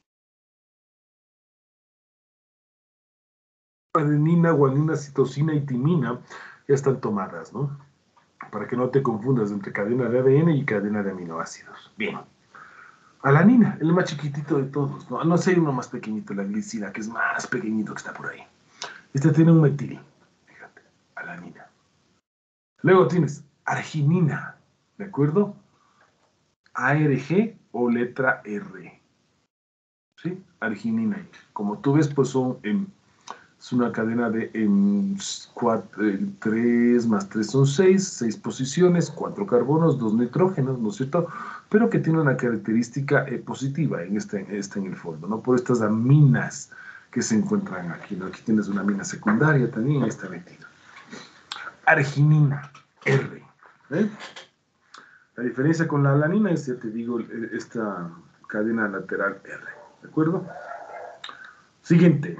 adenina, guanina, citosina y timina ya están tomadas, ¿no? Para que no te confundas entre cadena de A D N y cadena de aminoácidos. Bien. Alanina, el más chiquitito de todos, ¿no? No sé, hay uno más pequeñito, la glicina, que es más pequeñito que está por ahí. Este tiene un metil, fíjate, alanina. Luego tienes arginina, ¿de acuerdo? A R G o letra R. ¿Sí? Arginina. Como tú ves, pues son, eh, es una cadena de eh, cuatro, eh, tres más tres son seis, seis posiciones, cuatro carbonos, dos nitrógenos, ¿no es cierto? Pero que tiene una característica eh, positiva en este, este en el fondo, ¿no? Por estas aminas que se encuentran aquí, ¿no? Aquí tienes una amina secundaria también, ahí está metida. Arginina, R. ¿eh? La diferencia con la alanina es, ya te digo, esta cadena lateral R, ¿de acuerdo? Siguiente,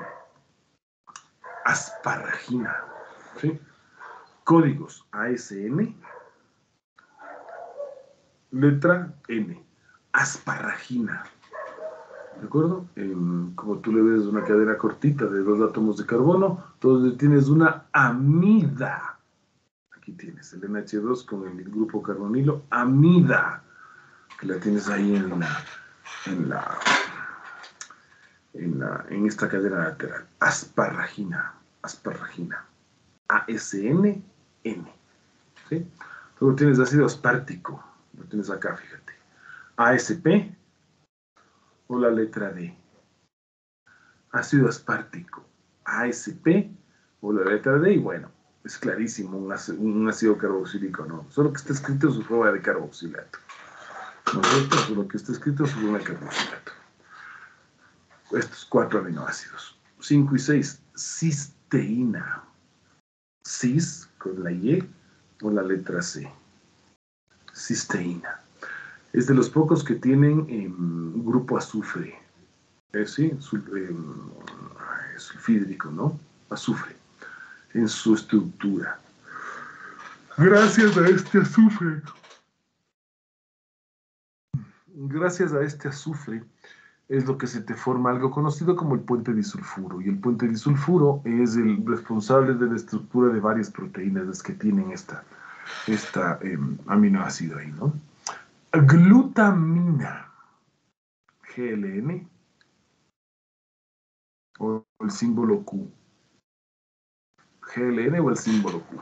asparagina, ¿sí? Códigos A S N, letra N, asparagina, ¿de acuerdo? En, como tú le ves, una cadena cortita de dos átomos de carbono, donde tienes una amida. Aquí tienes el N H dos con el grupo carbonilo, amida, que la tienes ahí en la, en la, en, la, en esta cadena lateral. Asparagina, asparagina. A S N N. ¿Sí? Luego tienes ácido aspartico. Lo tienes acá, fíjate. A S P o la letra D. Ácido aspartico. A S P o la letra D. Y bueno, es clarísimo un ácido, un ácido carboxílico, ¿no? Solo que está escrito en su forma de carboxilato. ¿No es cierto? Solo que está escrito en su forma de carboxilato. Estos cuatro aminoácidos. cinco y seis, cisteína. Cis con la Y o la letra C. Cisteína. Es de los pocos que tienen eh, grupo azufre. Eh, sí, sul, eh, sulfídrico, ¿no? Azufre. En su estructura. Gracias a este azufre. Gracias a este azufre es lo que se te forma algo conocido como el puente disulfuro. Y el puente disulfuro es el responsable de la estructura de varias proteínas las que tienen esta, esta eh, aminoácido ahí, ¿no? Glutamina, G L N, o el símbolo Q. G L N o el símbolo Q.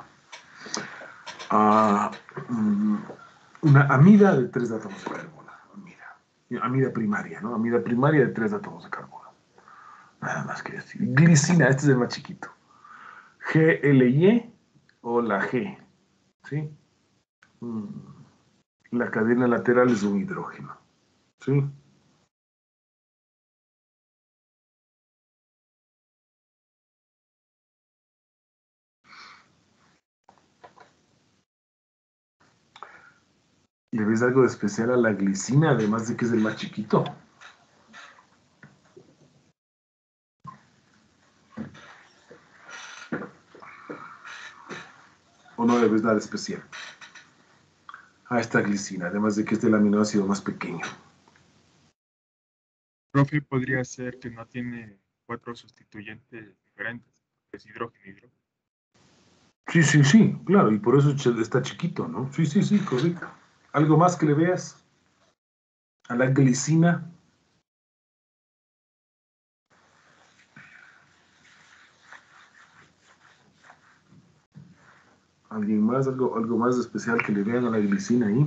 Uh, una amida de tres átomos de carbono. Amida. Amida primaria, ¿no? Amida primaria de tres átomos de carbono. Nada más que decir. Glicina, este es el más chiquito. G L Y o la G. ¿Sí? Mm. La cadena lateral es un hidrógeno. ¿Sí? ¿Le ves algo de especial a la glicina, además de que es el más chiquito? ¿O no le ves nada especial a esta glicina, además de que es el aminoácido más pequeño? Profe, podría ser que no tiene cuatro sustituyentes diferentes. Es hidrógeno, hidrógeno. Sí, sí, sí, claro, y por eso está chiquito, ¿no? Sí, sí, sí, correcto. ¿Algo más que le veas a la glicina? ¿Alguien más? ¿Algo, algo más especial que le vean a la glicina ahí?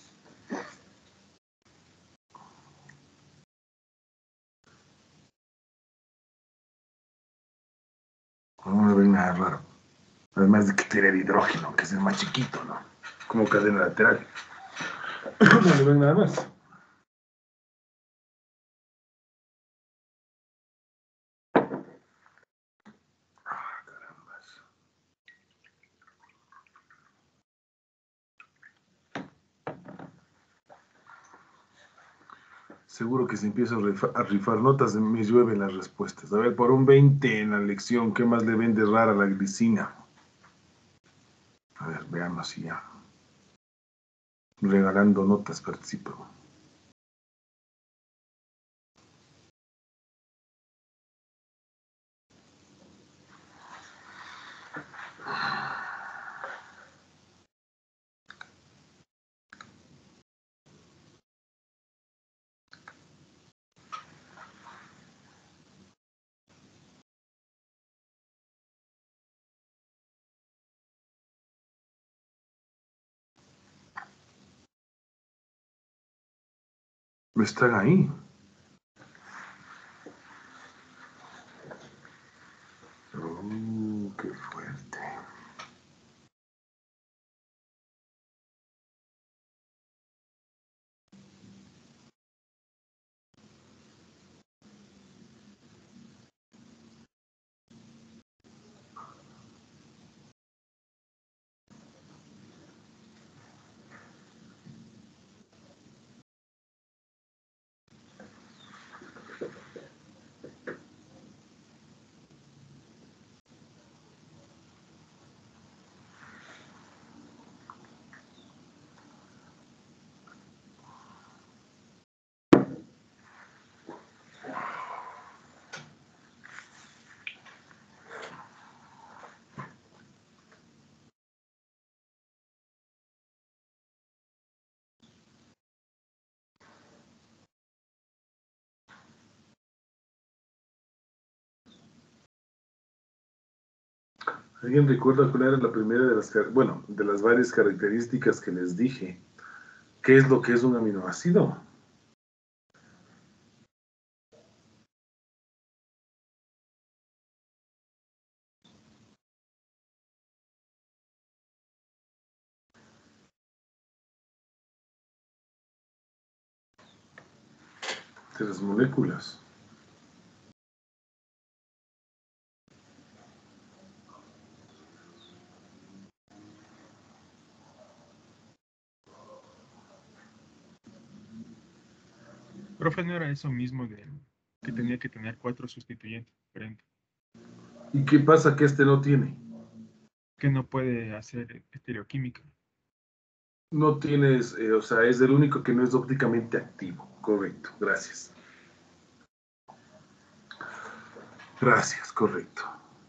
No me ven nada raro. Además de que tiene hidrógeno, que es el más chiquito, ¿no? Como cadena lateral. No le ven nada más. Ah, carambas. Seguro que si empiezo a rifar, a rifar notas, me llueven las respuestas. A ver, por un veinte en la lección, ¿qué más le ven de rara a la glicina? A ver, veamos si ya. Regalando notas participo. ¿Están ahí? Oh, qué fuerte. ¿Alguien recuerda cuál era la primera de las, bueno, de las varias características que les dije? ¿Qué es lo que es un aminoácido? De las moléculas. Profe, no era eso mismo de que tenía que tener cuatro sustituyentes diferentes, ¿Y qué pasa que este no tiene? que no puede hacer estereoquímica. No tienes, eh, o sea, es el único que no es ópticamente activo. Correcto, gracias. Gracias, correcto.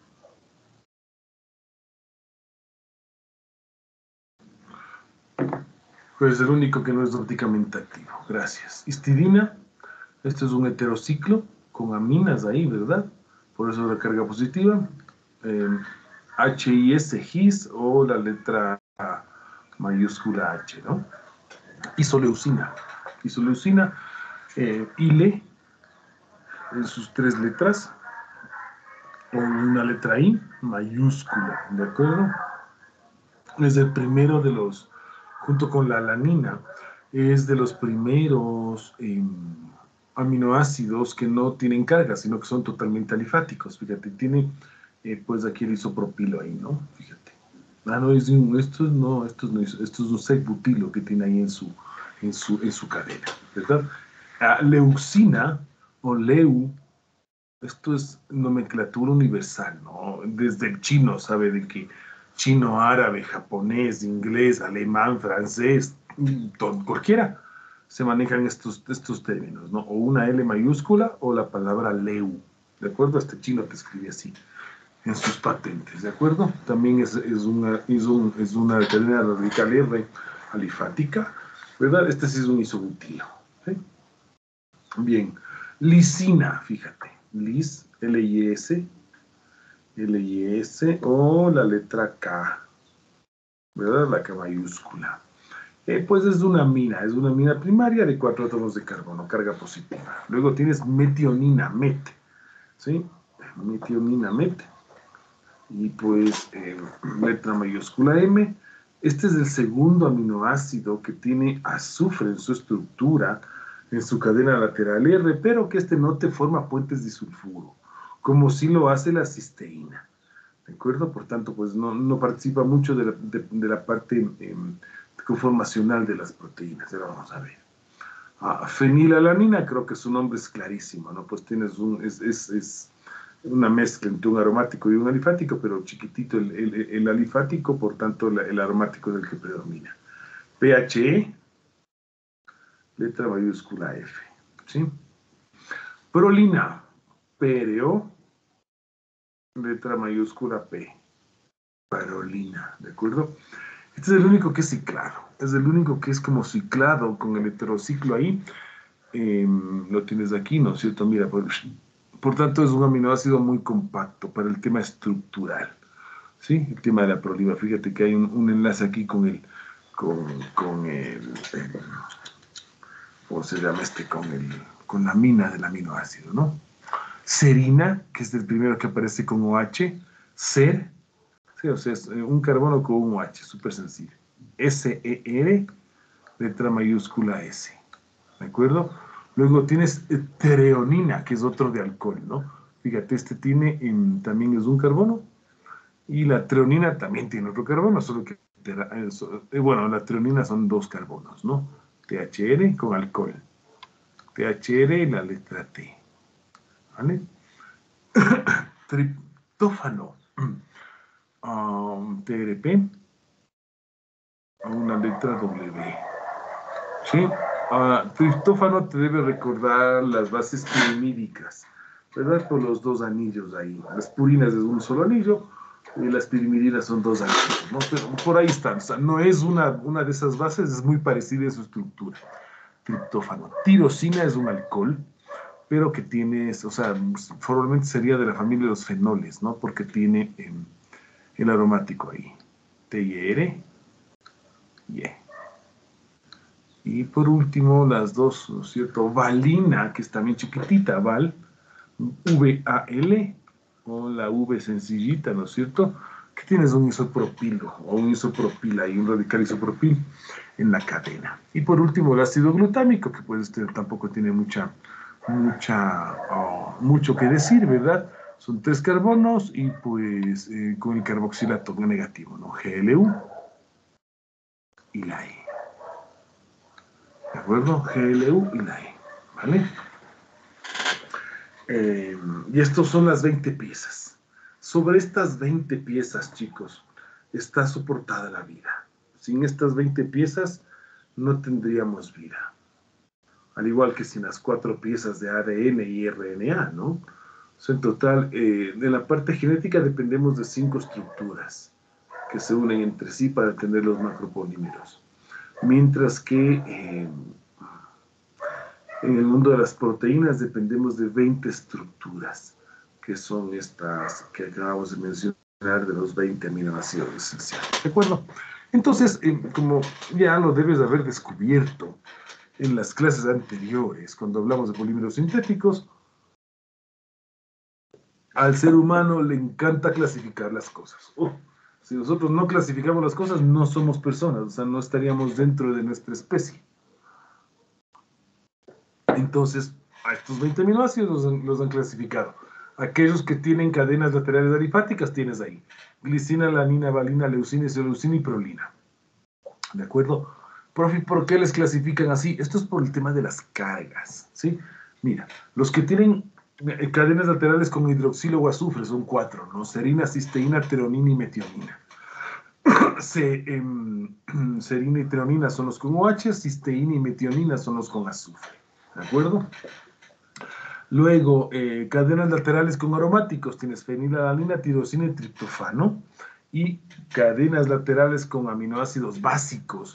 Pues es el único que no es ópticamente activo. Gracias. Histidina, esto es un heterociclo con aminas ahí, ¿verdad? Por eso la carga positiva. Eh, H I S, his, o la letra mayúscula H, ¿no? Isoleucina. Isoleucina, eh, ile, en sus tres letras, o una letra I mayúscula, ¿de acuerdo? Es el primero de los, junto con la alanina, es de los primeros eh, aminoácidos que no tienen carga, sino que son totalmente alifáticos. Fíjate, tiene eh, pues aquí el isopropilo ahí, ¿no? Fíjate. Ah, no, es un, esto no, esto no es, esto es un sec-butilo que tiene ahí en su, en su, en su cadena, ¿verdad? Ah, leucina o leu, esto es nomenclatura universal, ¿no? Desde el chino sabe de que chino, árabe, japonés, inglés, alemán, francés, todo, cualquiera se manejan estos, estos términos, ¿no? O una L mayúscula o la palabra leu, ¿de acuerdo? Este chino te escribe así en sus patentes, ¿de acuerdo? También es, es, una, es, un, es una cadena radical R alifática ¿verdad? Este sí es un isobutilo. ¿Sí? Bien. Lisina, fíjate. Lis, L I S, L I S, o la letra K, ¿verdad? La K mayúscula. Eh, pues es una mina, es una mina primaria de cuatro átomos de carbono, carga positiva. Luego tienes metionina, met, ¿sí? Metionina, met. Y pues, eh, letra mayúscula M. Este es el segundo aminoácido que tiene azufre en su estructura, en su cadena lateral R, pero que este no te forma puentes disulfuro, como sí lo hace la cisteína. ¿De acuerdo? Por tanto, pues no, no participa mucho de la, de, de la parte eh, conformacional de las proteínas. Ahora vamos a ver. Ah, fenilalanina, creo que su nombre es clarísimo, ¿no? Pues tienes un, es, es, es una mezcla entre un aromático y un alifático, pero chiquitito el, el, el alifático, por tanto el, el aromático es el que predomina. pHe, letra mayúscula F, ¿sí? Prolina, PRO, letra mayúscula P, prolina, ¿de acuerdo? Este es el único que es ciclado, es el único que es como ciclado con el heterociclo ahí. Eh, lo tienes aquí, ¿no es cierto? Mira, por, por tanto es un aminoácido muy compacto para el tema estructural, ¿sí? El tema de la prolina. Fíjate que hay un, un enlace aquí con el, con, con el, el, ¿cómo se llama este? Con, el, con la mina del aminoácido, ¿no? Serina, que es el primero que aparece con OH, ser, sí, o sea, es un carbono con un OH, súper sencillo. S E R, letra mayúscula S, ¿de acuerdo? Luego tienes treonina, que es otro de alcohol, ¿no? Fíjate, este tiene, eh, también es un carbono, y la treonina también tiene otro carbono, solo que, eh, bueno, la treonina son dos carbonos, ¿no? T H R con alcohol. T H R y la letra T, ¿vale? Triptófano, um, T R P, una letra W, ¿sí? Uh, triptófano te debe recordar las bases pirimídicas, ¿verdad? Por los dos anillos ahí. Las purinas es un solo anillo y las pirimidinas son dos anillos, ¿no? Pero por ahí están. O sea, no es una, una de esas bases, es muy parecida a su estructura. Triptófano. Tirosina es un alcohol, pero que tiene, o sea, formalmente sería de la familia de los fenoles, ¿no? Porque tiene eh, el aromático ahí. T I R y E. Y por último, las dos, ¿no es cierto? Valina, que es también chiquitita, Val, V A L, o la V sencillita, ¿no es cierto? Que tienes un isopropilo, o un isopropil ahí, un radical isopropil en la cadena. Y por último, el ácido glutámico, que pues este tampoco tiene mucha, mucha, oh, mucho que decir, ¿verdad? Son tres carbonos y pues eh, con el carboxilato negativo, ¿no? G L U y la E. ¿De acuerdo? G L U y la E, ¿vale? Eh, y estas son las veinte piezas. Sobre estas veinte piezas, chicos, está soportada la vida. Sin estas veinte piezas no tendríamos vida. Al igual que sin las cuatro piezas de A D N y R N A, ¿no? O sea, en total, eh, de la parte genética dependemos de cinco estructuras que se unen entre sí para tener los macropolímeros. Mientras que eh, en el mundo de las proteínas dependemos de veinte estructuras, que son estas que acabamos de mencionar, de los veinte aminoácidos esenciales. ¿De acuerdo? Entonces, eh, como ya lo debes haber descubierto en las clases anteriores, cuando hablamos de polímeros sintéticos, al ser humano le encanta clasificar las cosas. Oh, si nosotros no clasificamos las cosas, no somos personas, o sea, no estaríamos dentro de nuestra especie. Entonces, a estos veinte aminoácidos los han, los han clasificado. Aquellos que tienen cadenas laterales alifáticas tienes ahí. Glicina, alanina, valina, leucina, isoleucina y prolina. ¿De acuerdo? Profe, ¿por qué les clasifican así? Esto es por el tema de las cargas, ¿sí? Mira, los que tienen cadenas laterales con hidroxilo o azufre son cuatro, ¿no? Serina, cisteína, treonina y metionina. Se, eh, serina y treonina son los con OH, cisteína y metionina son los con azufre. ¿De acuerdo? Luego, eh, cadenas laterales con aromáticos, tienes fenilalanina, tirosina y triptófano. Y cadenas laterales con aminoácidos básicos,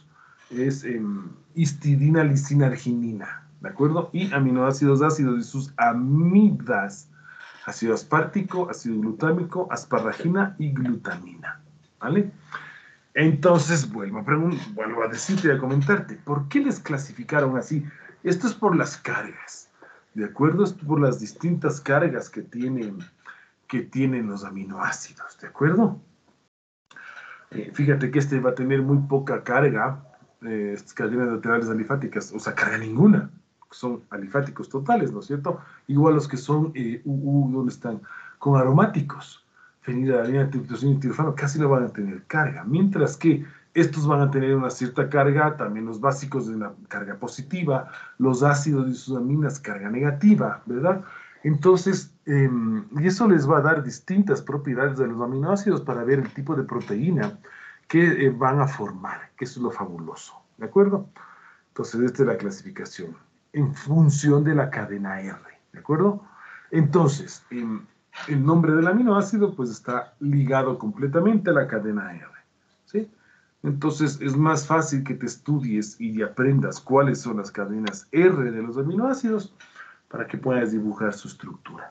es eh, histidina, lisina, arginina, ¿de acuerdo? Y aminoácidos ácidos y sus amidas, ácido aspartico, ácido glutámico, asparragina y glutamina, ¿vale? Entonces, vuelvo a, vuelvo a decirte y a comentarte, ¿por qué les clasificaron así? Esto es por las cargas, ¿de acuerdo? Esto es por las distintas cargas que tienen, que tienen los aminoácidos, ¿de acuerdo? Eh, fíjate que este va a tener muy poca carga, eh, estas cadenas laterales alifáticas, o sea, carga ninguna, son alifáticos totales, ¿no es cierto? Igual los que son, eh, U U, ¿dónde están? Con aromáticos, fenilalanina, triptosina y tirofano, casi no van a tener carga, mientras que estos van a tener una cierta carga, también los básicos de una carga positiva, los ácidos y sus aminas carga negativa, ¿verdad? Entonces, eh, y eso les va a dar distintas propiedades de los aminoácidos para ver el tipo de proteína que eh, van a formar, que eso es lo fabuloso, ¿de acuerdo? Entonces, esta es la clasificación en función de la cadena R, ¿de acuerdo? Entonces, eh, el nombre del aminoácido pues está ligado completamente a la cadena R, ¿sí? Entonces, es más fácil que te estudies y aprendas cuáles son las cadenas R de los aminoácidos para que puedas dibujar su estructura.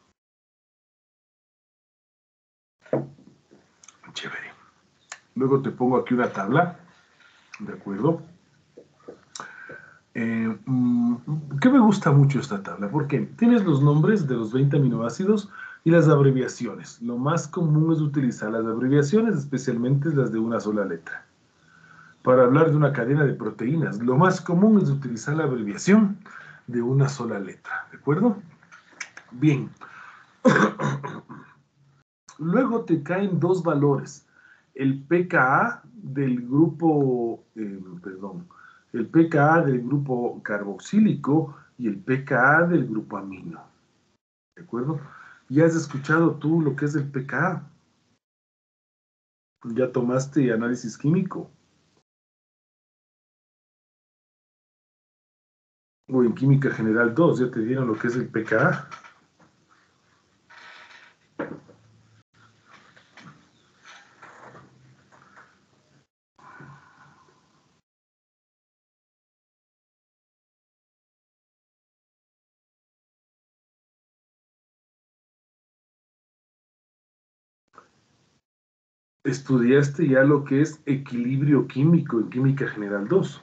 Chévere. Luego te pongo aquí una tabla, ¿de acuerdo? Eh, ¿Qué me gusta mucho esta tabla? Porque tienes los nombres de los veinte aminoácidos y las abreviaciones. Lo más común es utilizar las abreviaciones, especialmente las de una sola letra. Para hablar de una cadena de proteínas, lo más común es utilizar la abreviación de una sola letra, ¿de acuerdo? Bien. Luego te caen dos valores, el P K A del grupo, eh, perdón, el P K A del grupo carboxílico y el P K A del grupo amino, ¿de acuerdo? ¿Ya has escuchado tú lo que es el P K A? ¿Ya tomaste análisis químico? O en química general dos, ¿ya te dieron lo que es el P K A? ¿Estudiaste ya lo que es equilibrio químico en química general dos?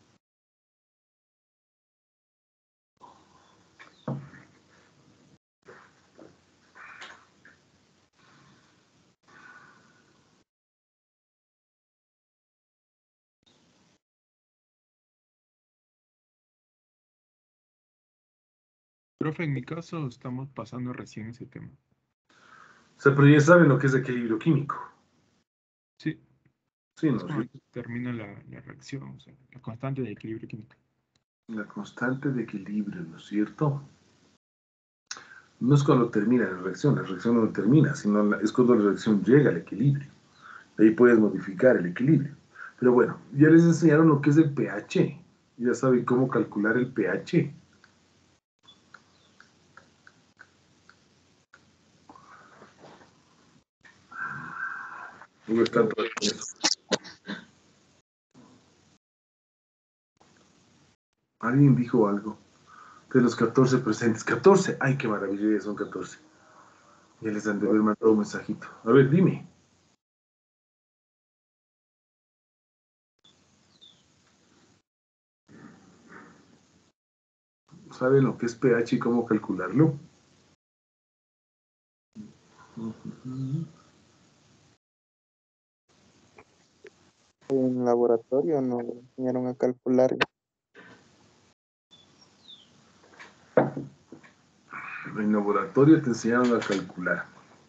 Profe, en mi caso estamos pasando recién ese tema. O sea, pero ya saben lo que es equilibrio químico. Sí, Sí, es ¿no? cuando termina la, la reacción, o sea, la constante de equilibrio químico. La constante de equilibrio, ¿no es cierto? No es cuando termina la reacción, la reacción no termina, sino la, es cuando la reacción llega al equilibrio. Ahí puedes modificar el equilibrio. Pero bueno, ya les enseñaron lo que es el pH. Ya saben cómo calcular el pH. No están todos con eso. Alguien dijo algo de los catorce presentes. catorce, ay, qué maravilla, ya son catorce. Ya les han de haber mandado un mensajito. A ver, dime. ¿Saben lo que es pH y cómo calcularlo? En laboratorio nos enseñaron a calcular. En laboratorio te enseñaron a calcular.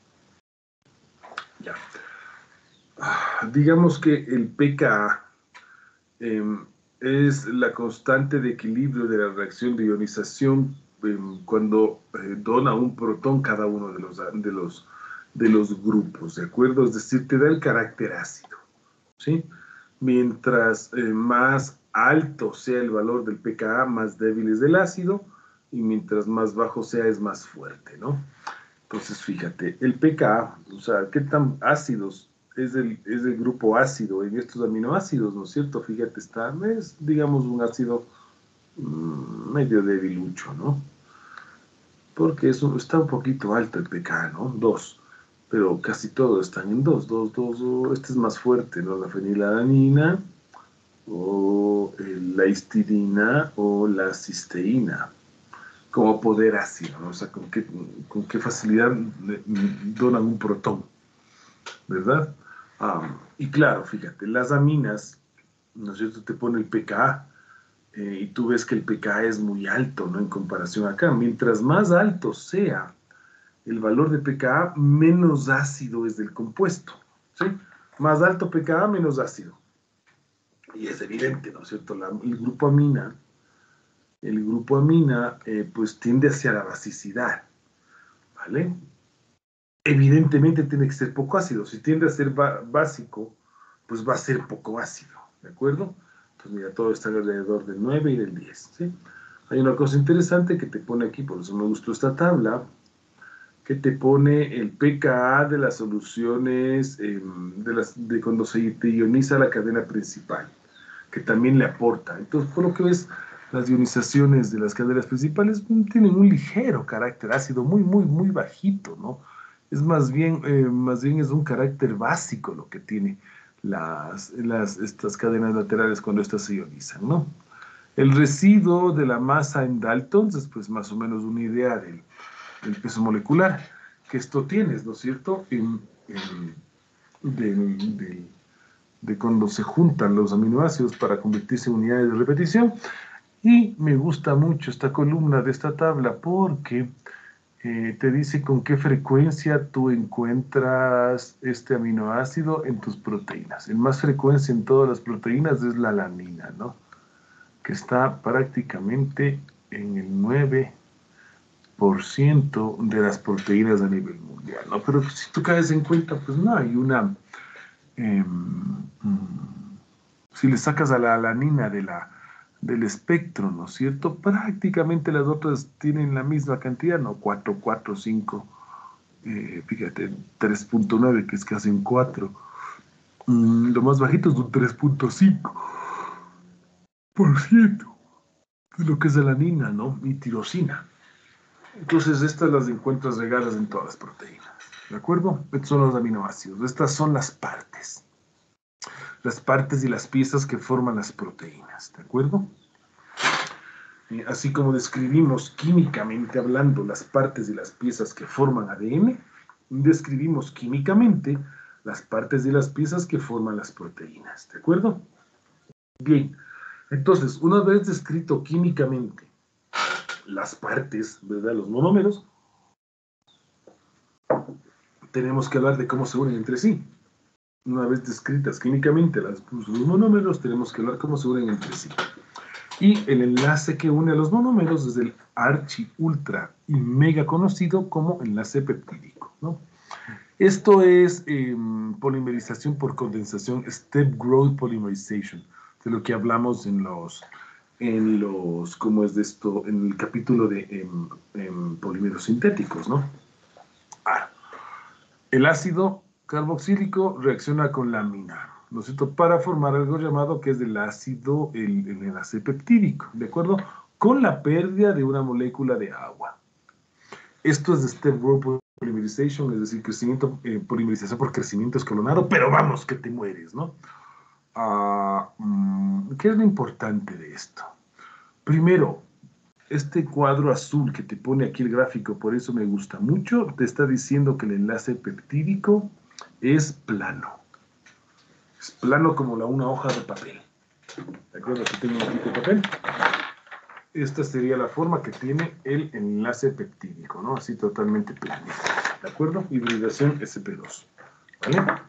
Ya. Ah, digamos que el P K A eh, es la constante de equilibrio de la reacción de ionización eh, cuando eh, dona un protón cada uno de los, de, los, de los grupos, ¿de acuerdo? Es decir, te da el carácter ácido, ¿sí? Mientras eh, más alto sea el valor del P K A, más débil es el ácido, y mientras más bajo sea, es más fuerte, ¿no? Entonces, fíjate, el P K A, o sea, qué tan ácidos es el, es el grupo ácido en estos aminoácidos, ¿no es cierto? Fíjate, está, es, digamos, un ácido mmm, medio debilucho, ¿no? Porque eso está un poquito alto el pK, ¿no? dos, pero casi todos están en dos, dos, dos, dos. Este es más fuerte, ¿no? La fenilalanina, o eh, la histidina, o la cisteína, como poder ácido, ¿no? O sea, con qué, con qué facilidad le, donan un protón, ¿verdad? Um, y claro, fíjate, las aminas, ¿no es cierto? Te pone el pKa, eh, y tú ves que el pKa es muy alto, ¿no? En comparación acá. Mientras más alto sea el valor de pKa, menos ácido es del compuesto, ¿sí? Más alto pKa, menos ácido. Y es evidente, ¿no es cierto? La, el grupo amina, el grupo amina, eh, pues tiende hacia la basicidad, ¿vale? Evidentemente tiene que ser poco ácido. Si tiende a ser básico, pues va a ser poco ácido, ¿de acuerdo? Entonces, mira, todo está alrededor del nueve y del diez, ¿sí? Hay una cosa interesante que te pone aquí, por eso me gustó esta tabla, que te pone el pKa de las soluciones, eh, de, las, de cuando se te ioniza la cadena principal, que también le aporta. Entonces, por lo que ves, las ionizaciones de las cadenas principales tienen un ligero carácter ácido, muy, muy, muy bajito, ¿no? Es más bien, eh, más bien es un carácter básico lo que tiene las, las, estas cadenas laterales cuando estas se ionizan, ¿no? El residuo de la masa en Daltons es pues más o menos una idea del, del peso molecular que esto tienes, ¿no es cierto? En, en, de, de, de cuando se juntan los aminoácidos para convertirse en unidades de repetición. Y me gusta mucho esta columna de esta tabla porque eh, te dice con qué frecuencia tú encuentras este aminoácido en tus proteínas. El más frecuencia en todas las proteínas es la alanina, ¿no? Que está prácticamente en el nueve por ciento de las proteínas a nivel mundial, ¿no? Pero si tú caes en cuenta, pues no hay una... Eh, si le sacas a la alanina de la, del espectro, ¿no es cierto? Prácticamente las otras tienen la misma cantidad, ¿no? cuatro, cuatro, cinco, eh, fíjate, tres punto nueve, que es casi un cuatro. Mm, lo más bajito es un tres punto cinco por ciento de lo que es alanina, ¿no? Y tirosina. Entonces, estas las encuentras regadas en todas las proteínas, ¿de acuerdo? Estos son los aminoácidos. Estas son las partes. Las partes y las piezas que forman las proteínas, ¿de acuerdo? Eh, así como describimos químicamente hablando las partes y las piezas que forman A D N, describimos químicamente las partes y las piezas que forman las proteínas, ¿de acuerdo? Bien, entonces, una vez descrito químicamente las partes, ¿verdad? Los monómeros, tenemos que hablar de cómo se unen entre sí. Una vez descritas químicamente las, los monómeros, tenemos que hablar cómo se unen entre sí. Y el enlace que une a los monómeros es el archi, ultra y mega conocido como enlace peptídico, ¿no? Esto es eh, polimerización por condensación, step growth polymerization, de lo que hablamos en los, en los, ¿cómo es de esto? En el capítulo de em, em, polímeros sintéticos, ¿no? Ah, el ácido carboxílico reacciona con la amina, ¿no es cierto? Para formar algo llamado que es el ácido, el, el enlace peptídico, ¿de acuerdo? Con la pérdida de una molécula de agua. Esto es de step growth polymerization, es decir, crecimiento, eh, polimerización por crecimiento escalonado, pero vamos, que te mueres, ¿no? Uh, um, ¿Qué es lo importante de esto? Primero, este cuadro azul que te pone aquí el gráfico, por eso me gusta mucho, te está diciendo que el enlace peptídico es plano. Es plano como la, una hoja de papel. ¿De acuerdo? Aquí tengo un poquito de papel. Esta sería la forma que tiene el enlace peptídico, ¿no? Así totalmente plano. ¿De acuerdo? Hibridación S P dos. ¿Vale?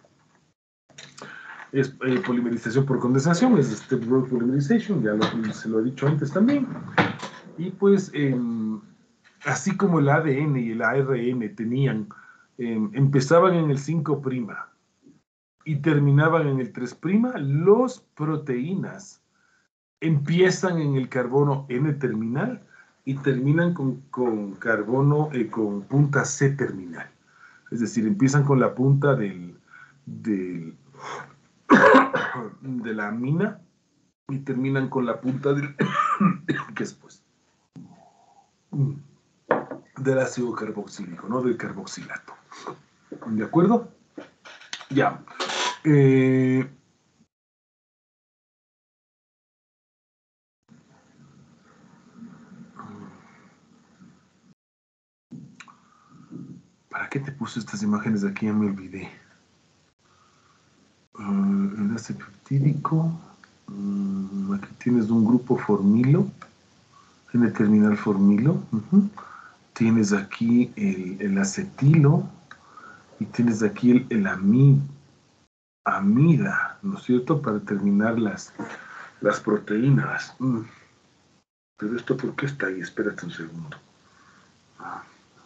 Es eh, polimerización por condensación, es step growth polymerization, ya lo, se lo he dicho antes también. Y pues, eh, así como el A D N y el A R N tenían, eh, empezaban en el cinco' y terminaban en el tres', los proteínas empiezan en el carbono N terminal y terminan con, con carbono, eh, con punta C terminal. Es decir, empiezan con la punta del, del, de la amina y terminan con la punta del, ¿qué es pues? Del ácido carboxílico, ¿no? Del carboxilato. ¿De acuerdo? Ya. Eh, ¿Para qué te puse estas imágenes de aquí? Ya me olvidé. Uh, enlace peptídico. Um, aquí tienes un grupo formilo. Tiene terminal formilo. Uh-huh. Tienes aquí el, el acetilo. Y tienes aquí el, el ami, amida, ¿no es cierto? Para terminar las, las proteínas. Mm. Pero esto, ¿por qué está ahí? Espérate un segundo. Ah.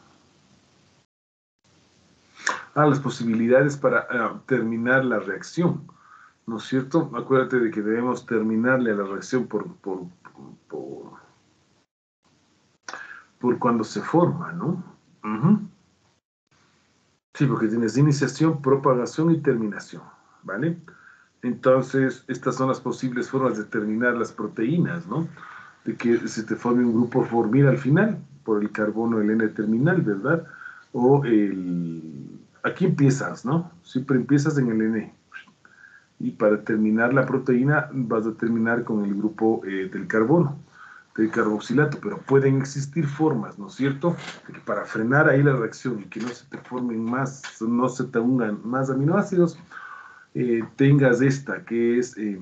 Ah, las posibilidades para uh, terminar la reacción, ¿no es cierto? Acuérdate de que debemos terminarle a la reacción por, por, por, por cuando se forma, ¿no? Uh-huh. Sí, porque tienes iniciación, propagación y terminación, ¿vale? Entonces, estas son las posibles formas de terminar las proteínas, ¿no? De que se te forme un grupo formil al final, por el carbono, el N terminal, ¿verdad? O el... Aquí empiezas, ¿no? Siempre empiezas en el N. Y para terminar la proteína vas a terminar con el grupo eh, del carbono, del carboxilato, pero pueden existir formas, ¿no es cierto? De que para frenar ahí la reacción y que no se te formen más, no se te unan más aminoácidos, eh, tengas esta, que es eh,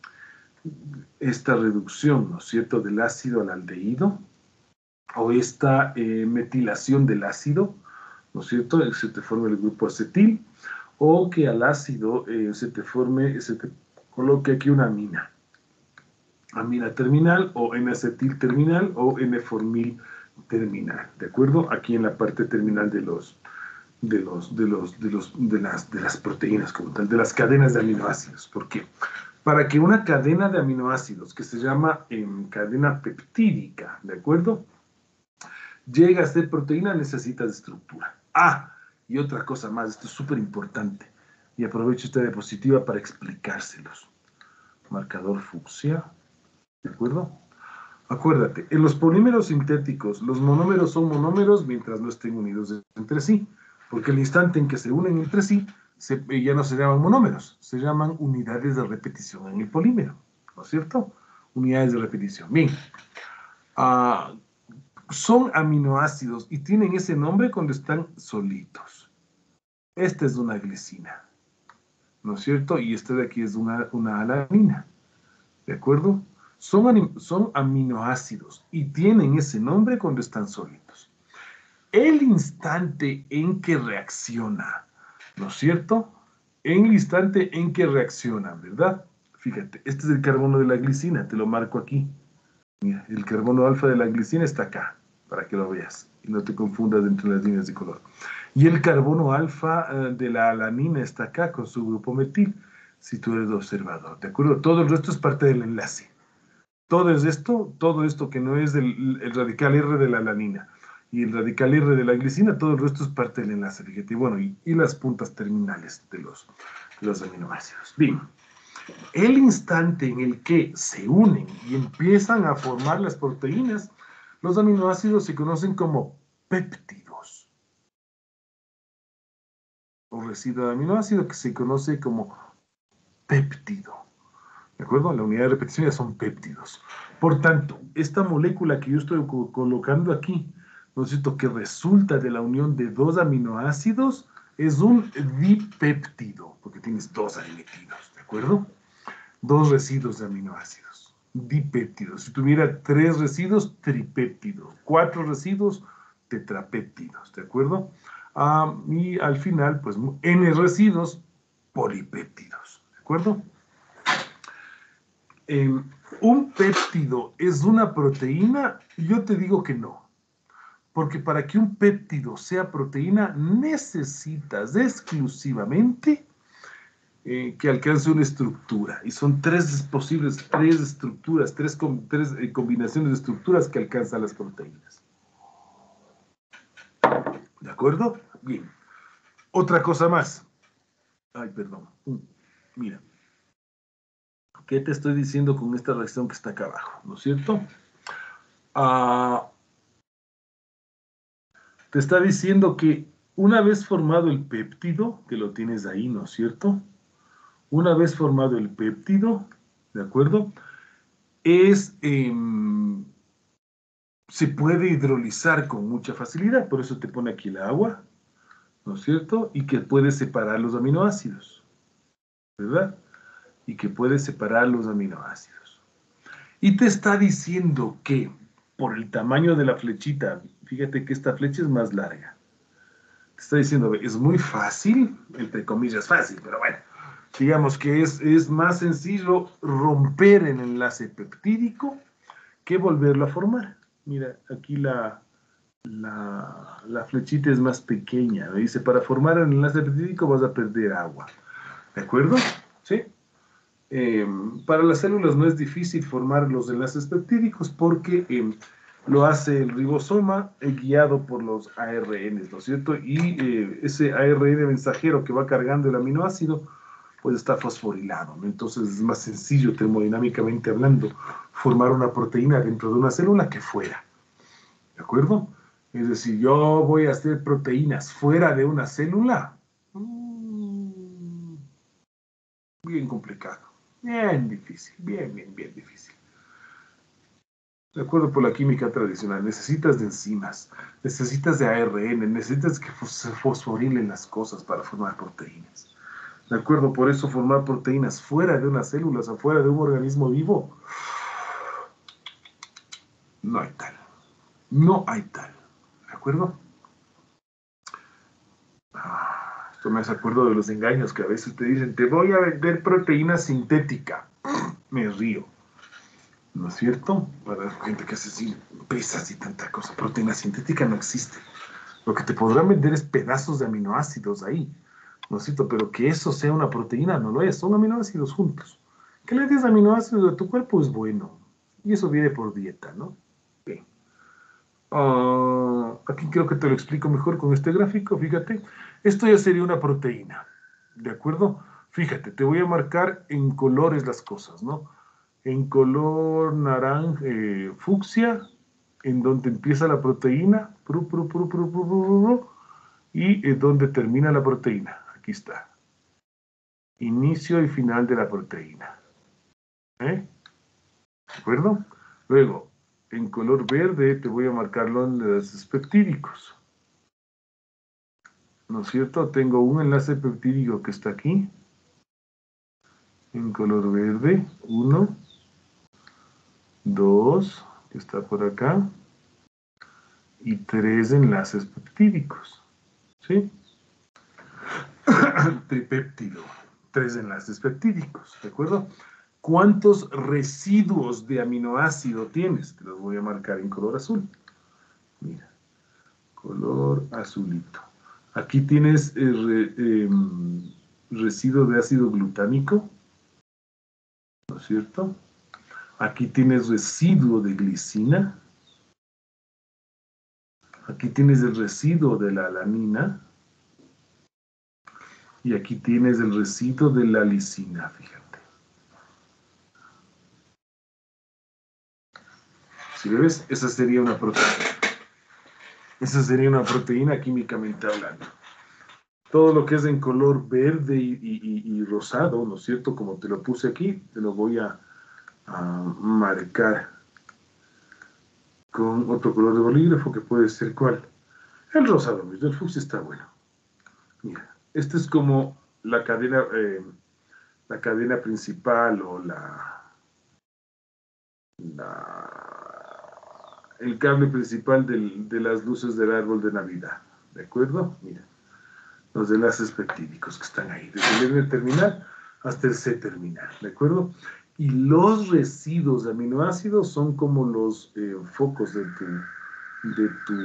esta reducción, ¿no es cierto?, del ácido al aldehído, o esta eh, metilación del ácido, ¿no es cierto?, se te forme el grupo acetil, o que al ácido eh, se te forme, se te coloque aquí una amina, amina terminal, o N-acetil terminal, o N-formil terminal, ¿de acuerdo? Aquí en la parte terminal de los, de los, de los, de los, de las, de las proteínas como tal, de las cadenas de aminoácidos. ¿Por qué? Para que una cadena de aminoácidos, que se llama eh, cadena peptídica, ¿de acuerdo?, llegue a ser proteína, necesita de estructura. Ah, y otra cosa más, esto es súper importante, y aprovecho esta diapositiva para explicárselos. Marcador fucsia, ¿de acuerdo? Acuérdate, en los polímeros sintéticos, los monómeros son monómeros mientras no estén unidos entre sí, porque el instante en que se unen entre sí, se, ya no se llaman monómeros, se llaman unidades de repetición en el polímero, ¿no es cierto? Unidades de repetición. Bien, uh, son aminoácidos y tienen ese nombre cuando están solitos. Esta es una glicina, ¿no es cierto? Y esta de aquí es una, una alanina, ¿de acuerdo? Son, son aminoácidos y tienen ese nombre cuando están sólidos. El instante en que reacciona, ¿no es cierto? En el instante en que reacciona, ¿verdad? Fíjate, este es el carbono de la glicina, te lo marco aquí. Mira, el carbono alfa de la glicina está acá, para que lo veas y no te confundas entre las líneas de color. Y el carbono alfa uh, de la alanina está acá con su grupo metil, si tú eres observador, ¿de acuerdo? Todo el resto es parte del enlace. Todo es esto, todo esto que no es el, el radical R de la alanina y el radical R de la glicina, todo el resto es parte del enlace, fíjate, y bueno, y, y las puntas terminales de los, de los aminoácidos. Bien, el instante en el que se unen y empiezan a formar las proteínas, los aminoácidos se conocen como péptidos, o residuo de aminoácido que se conoce como péptido. ¿De acuerdo? La unidad de repetición ya son péptidos. Por tanto, esta molécula que yo estoy co colocando aquí, ¿no es cierto?, que resulta de la unión de dos aminoácidos, es un dipéptido, porque tienes dos admitidos, ¿de acuerdo? Dos residuos de aminoácidos, dipéptidos. Si tuviera tres residuos, tripéptidos. Cuatro residuos, tetrapéptidos, ¿de acuerdo? Ah, y al final, pues, n residuos, polipéptidos, ¿de acuerdo? Eh, ¿Un péptido es una proteína? Yo te digo que no. Porque para que un péptido sea proteína, necesitas exclusivamente eh, que alcance una estructura. Y son tres posibles, tres estructuras, tres, tres eh, combinaciones de estructuras que alcanzan las proteínas. ¿De acuerdo? Bien. Otra cosa más. Ay, perdón. Mira. ¿Qué te estoy diciendo con esta reacción que está acá abajo? ¿No es cierto? Ah, te está diciendo que una vez formado el péptido, que lo tienes ahí, ¿no es cierto? Una vez formado el péptido, ¿de acuerdo? Es, eh, se puede hidrolizar con mucha facilidad, por eso te pone aquí el agua, ¿no es cierto? Y que puede separar los aminoácidos, ¿verdad? Y que puede separar los aminoácidos. Y te está diciendo que por el tamaño de la flechita, fíjate que esta flecha es más larga. Te está diciendo, es muy fácil, entre comillas fácil, pero bueno, digamos que es, es más sencillo romper el enlace peptídico que volverlo a formar. Mira, aquí la, la, la flechita es más pequeña. Me dice, para formar el enlace peptídico vas a perder agua. ¿De acuerdo? ¿Sí? Eh, para las células no es difícil formar los enlaces peptídicos porque eh, lo hace el ribosoma eh, guiado por los A R Ns, ¿no es cierto? Y eh, ese A R N mensajero que va cargando el aminoácido pues está fosforilado, ¿no? Entonces es más sencillo termodinámicamente hablando formar una proteína dentro de una célula que fuera, ¿de acuerdo? Es decir, yo voy a hacer proteínas fuera de una célula, mmm, bien complicado. Bien difícil, bien, bien, bien difícil. De acuerdo por la química tradicional, necesitas de enzimas, necesitas de A R N, necesitas que se fosforilen las cosas para formar proteínas. De acuerdo, por eso formar proteínas fuera de unas células, afuera de un organismo vivo, no hay tal. No hay tal. ¿De acuerdo? Ah, esto me hace acuerdo de los engaños que a veces te dicen, te voy a vender proteína sintética. Me río. ¿No es cierto? Para gente que hace así, pesas y tanta cosa. Proteína sintética no existe. Lo que te podrán vender es pedazos de aminoácidos ahí. ¿No es cierto? Pero que eso sea una proteína no lo es. Son aminoácidos juntos. Que le des aminoácidos a tu cuerpo es bueno. Y eso viene por dieta, ¿no? Bien. Uh, aquí creo que te lo explico mejor con este gráfico. Fíjate. Esto ya sería una proteína. ¿De acuerdo? Fíjate, te voy a marcar en colores las cosas, ¿no? En color naranja, eh, fucsia, en donde empieza la proteína, pru, pru, pru, pru, pru, pru, pru, y eh, donde termina la proteína. Aquí está. Inicio y final de la proteína. ¿Eh? ¿De acuerdo? Luego, en color verde te voy a marcar los enlaces peptídicos. ¿No es cierto? Tengo un enlace peptídico que está aquí. En color verde, uno. Dos, que está por acá, y tres enlaces peptídicos, ¿sí? Tripéptido, tres enlaces peptídicos, ¿de acuerdo? ¿Cuántos residuos de aminoácido tienes? Te los voy a marcar en color azul. Mira, color azulito. Aquí tienes el eh, eh, residuo de ácido glutámico, ¿no es cierto? Aquí tienes residuo de glicina. Aquí tienes el residuo de la alanina. Y aquí tienes el residuo de la lisina, fíjate. Si ves, esa sería una proteína. Esa sería una proteína químicamente hablando. Todo lo que es en color verde y, y, y, y rosado, ¿no es cierto? Como te lo puse aquí, te lo voy a, a marcar con otro color de bolígrafo que puede ser ¿cuál? El rosado, el fucsia está bueno. Mira, este es como la cadena, eh, la cadena principal o la, la, el cable principal del, de las luces del árbol de Navidad. ¿De acuerdo? Mira, los enlaces peptídicos que están ahí, desde el N terminal hasta el C terminal. ¿De acuerdo? Y los residuos de aminoácidos son como los eh, focos de tu, de tu,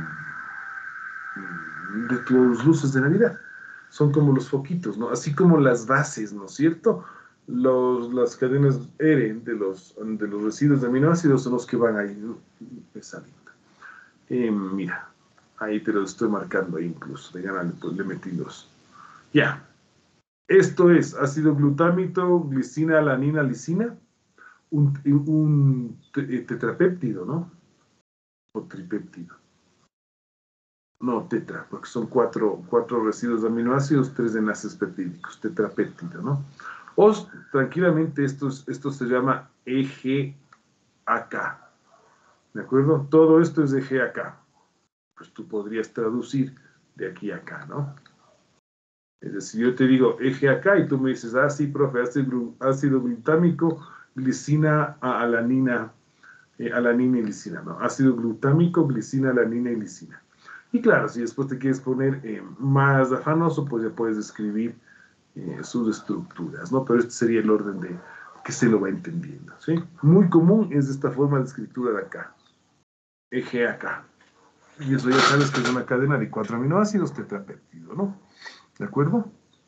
de tus luces de Navidad. Son como los foquitos, ¿no? Así como las bases, ¿no es cierto? Los, las cadenas R de los, de los residuos de aminoácidos son los que van ahí. Esa linda. Eh, mira, ahí te lo estoy marcando ahí incluso. Ya le, le metí los. Ya. Esto es ácido glutámico, glicina, alanina, lisina, un, un tetrapéptido, ¿no? O tripéptido. No, tetra, porque son cuatro, cuatro residuos de aminoácidos, tres enlaces peptídicos, tetrapéptido, ¿no? O tranquilamente esto, esto se llama E G A K, ¿de acuerdo? Todo esto es E G A K. Pues tú podrías traducir de aquí a acá, ¿no? Es decir, yo te digo E G A K y tú me dices, ah, sí, profe, ácido, ácido glutámico, glicina, alanina, eh, alanina y lisina, ¿no? Ácido glutámico, glicina, alanina y lisina. Y claro, si después te quieres poner eh, más afanoso, pues ya puedes escribir eh, sus estructuras, ¿no? Pero este sería el orden de que se lo va entendiendo, ¿sí? Muy común es esta forma de escritura de acá, E G A K. Y eso ya sabes que es una cadena de cuatro aminoácidos tetrapéptido, ¿no? ¿De acuerdo?